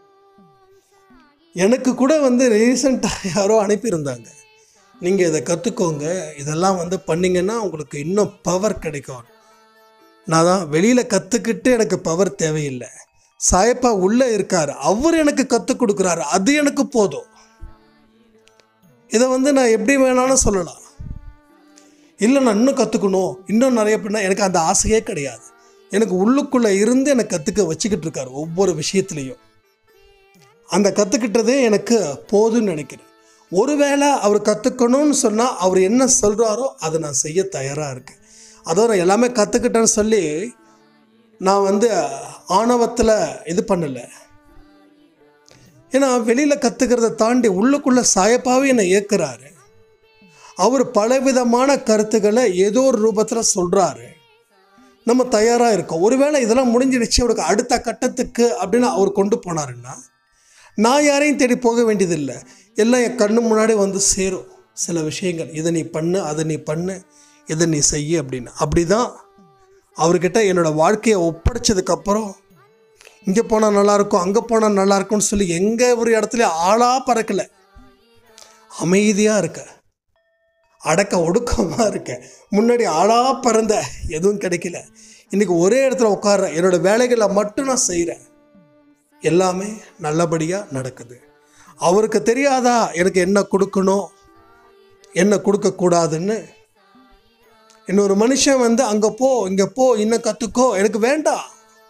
எனக்கு கூட ரீசெண்டாக யாரோ அனுப்பியிருந்தாங்க, நீங்கள் இதை கற்றுக்கோங்க, இதெல்லாம் பண்ணிங்கன்னா உங்களுக்கு இன்னும் பவர் கிடைக்கும். நான் தான் வெளியில் கற்றுக்கிட்டு எனக்கு பவர் தேவையில்லை, சாயப்பா உள்ளே இருக்கார், அவர் எனக்கு கற்றுக் கொடுக்குறாரு, அது எனக்கு போதும். இதை நான் எப்படி வேணாலும் சொல்லலாம். இல்லை நான் இன்னும் கற்றுக்கணும், இன்னும் நிறைய பண்ணால் எனக்கு அந்த ஆசையே கிடையாது. எனக்கு உள்ளுக்குள்ளே இருந்து எனக்கு கற்றுக்க வச்சுக்கிட்டு இருக்காரு ஒவ்வொரு விஷயத்துலேயும். அந்த கற்றுக்கிட்டதே எனக்கு போதும்னு நினைக்கிறேன். ஒருவேளை அவர் கற்றுக்கணும்னு சொன்னால் அவர் என்ன சொல்கிறாரோ அதை நான் செய்ய தயாராக இருக்கேன். அதோட எல்லாமே கற்றுக்கிட்டேன்னு சொல்லி நான் ஆணவத்தில் இது பண்ணலை. ஏன்னா வெளியில் கற்றுக்கிறத தாண்டி உள்ளுக்குள்ளே சாயப்பாவே என்னை இயக்குறாரு. அவர் பலவிதமான கருத்துக்களை ஏதோ ஒரு ரூபத்தில் சொல்கிறாரு. நம்ம தயாராக இருக்கோம். ஒருவேளை இதெல்லாம் முடிஞ்சிடுச்சு, அவருக்கு அடுத்த கட்டத்துக்கு அப்படின்னு அவர் கொண்டு போனாருன்னா நான் யாரையும் தேடி போக வேண்டியதில்லை. எல்லாம் என் கண்ணு முன்னாடி சேரும் சில விஷயங்கள். இதை நீ பண்ணு, அதை நீ பண்ணு, இதை நீ செய்ய அப்படின்னு. அப்படி தான் அவர்கிட்ட என்னோடய வாழ்க்கையை ஒப்படைச்சதுக்கப்புறம் இங்கே போனால் நல்லாயிருக்கும், அங்கே போனால் நல்லாயிருக்கும்னு சொல்லி எங்கே ஒரு இடத்துல ஆளாக பறக்கலை. அமைதியாக இருக்க, அடக்க ஒடுக்கமாக இருக்க. முன்னாடி ஆளாக பறந்த எதுவும் கிடைக்கல. இன்றைக்கி ஒரே இடத்துல உட்கார்ற, என்னோடய வேலைகளை மட்டும் நான் செய்கிறேன். எல்லாமே நல்லபடியாக நடக்குது. அவருக்கு தெரியாதா எனக்கு என்ன கொடுக்கணும் என்ன கொடுக்கக்கூடாதுன்னு? இன்னொரு மனுஷன் அங்கே போ, இங்கே போ, இன்னும் கற்றுக்கோ, எனக்கு வேண்டாம்.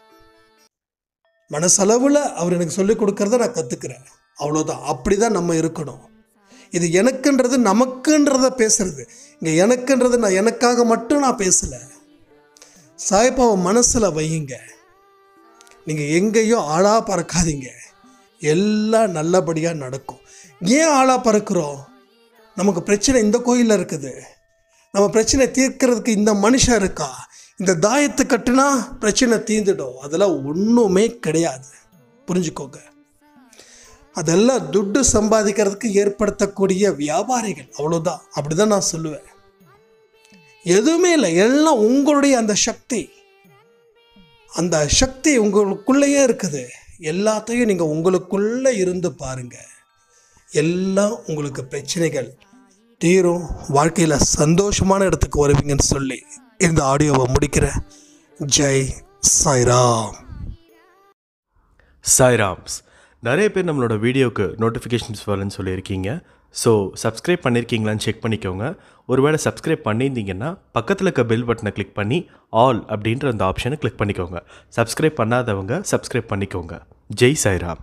மனசளவில் அவர் எனக்கு சொல்லிக் கொடுக்கறத நான் கற்றுக்கிறேன், அவ்வளோதான். அப்படி தான் நம்ம இருக்கணும். இது எனக்குன்றது நமக்குன்றத பேசுறது. இங்கே எனக்குன்றது நான் எனக்காக மட்டும் நான் பேசலை. சாயப்பாவை மனசில் வையுங்க. நீங்கள் எங்கேயோ ஆளாக பறக்காதீங்க, எல்லாம் நல்லபடியாக நடக்கும். ஏன் ஆளாக பறக்கிறோம்? நமக்கு பிரச்சனை இந்த கோயிலில் இருக்குது, நம்ம பிரச்சனை தீர்க்கிறதுக்கு இந்த மனுஷன் இருக்கா, இந்த தாயத்தை கட்டுனா பிரச்சனை தீர்ந்துடும். அதெல்லாம் ஒன்றுமே கிடையாது, புரிஞ்சுக்கோங்க. அதெல்லாம் துட்டு சம்பாதிக்கிறதுக்கு ஏற்படுத்தக்கூடிய வியாபாரிகள், அவ்வளோதான். அப்படி தான் நான் சொல்லுவேன். எதுவுமே இல்லை, எல்லாம் உங்களுடைய அந்த சக்தி. அந்த சக்தி உங்களுக்குள்ளேயே இருக்குது. எல்லாத்தையும் நீங்கள் உங்களுக்குள்ளே இருந்து பாருங்கள், எல்லாம் உங்களுக்கு பிரச்சனைகள் தீரும். வாழ்க்கையில் சந்தோஷமான இடத்துக்கு வருவீங்கன்னு சொல்லி இந்த ஆடியோவை முடிக்கிறேன். ஜெய் சாய்ராம். சாய்ராம்ஸ். நிறைய பேர் நம்மளோட வீடியோக்கு நோட்டிஃபிகேஷன்ஸ் வரலன்னு சொல்லியிருக்கீங்க. ஸோ சப்ஸ்கிரைப் பண்ணியிருக்கீங்களான்னு செக் பண்ணிக்கோங்க. ஒருவேளை சப்ஸ்கிரைப் பண்ணியிருந்தீங்கன்னா பக்கத்தில் இருக்க பெல் பட்டனை கிளிக் பண்ணி ஆல் அப்படின்ற அந்த ஆப்ஷனை கிளிக் பண்ணிக்கோங்க. சப்ஸ்கிரைப் பண்ணாதவங்க சப்ஸ்கிரைப் பண்ணிக்கோங்க. ஜெய் சாய்ராம்.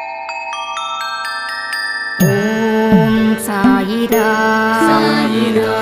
ஓம் சாயிராம். சாயிராம்.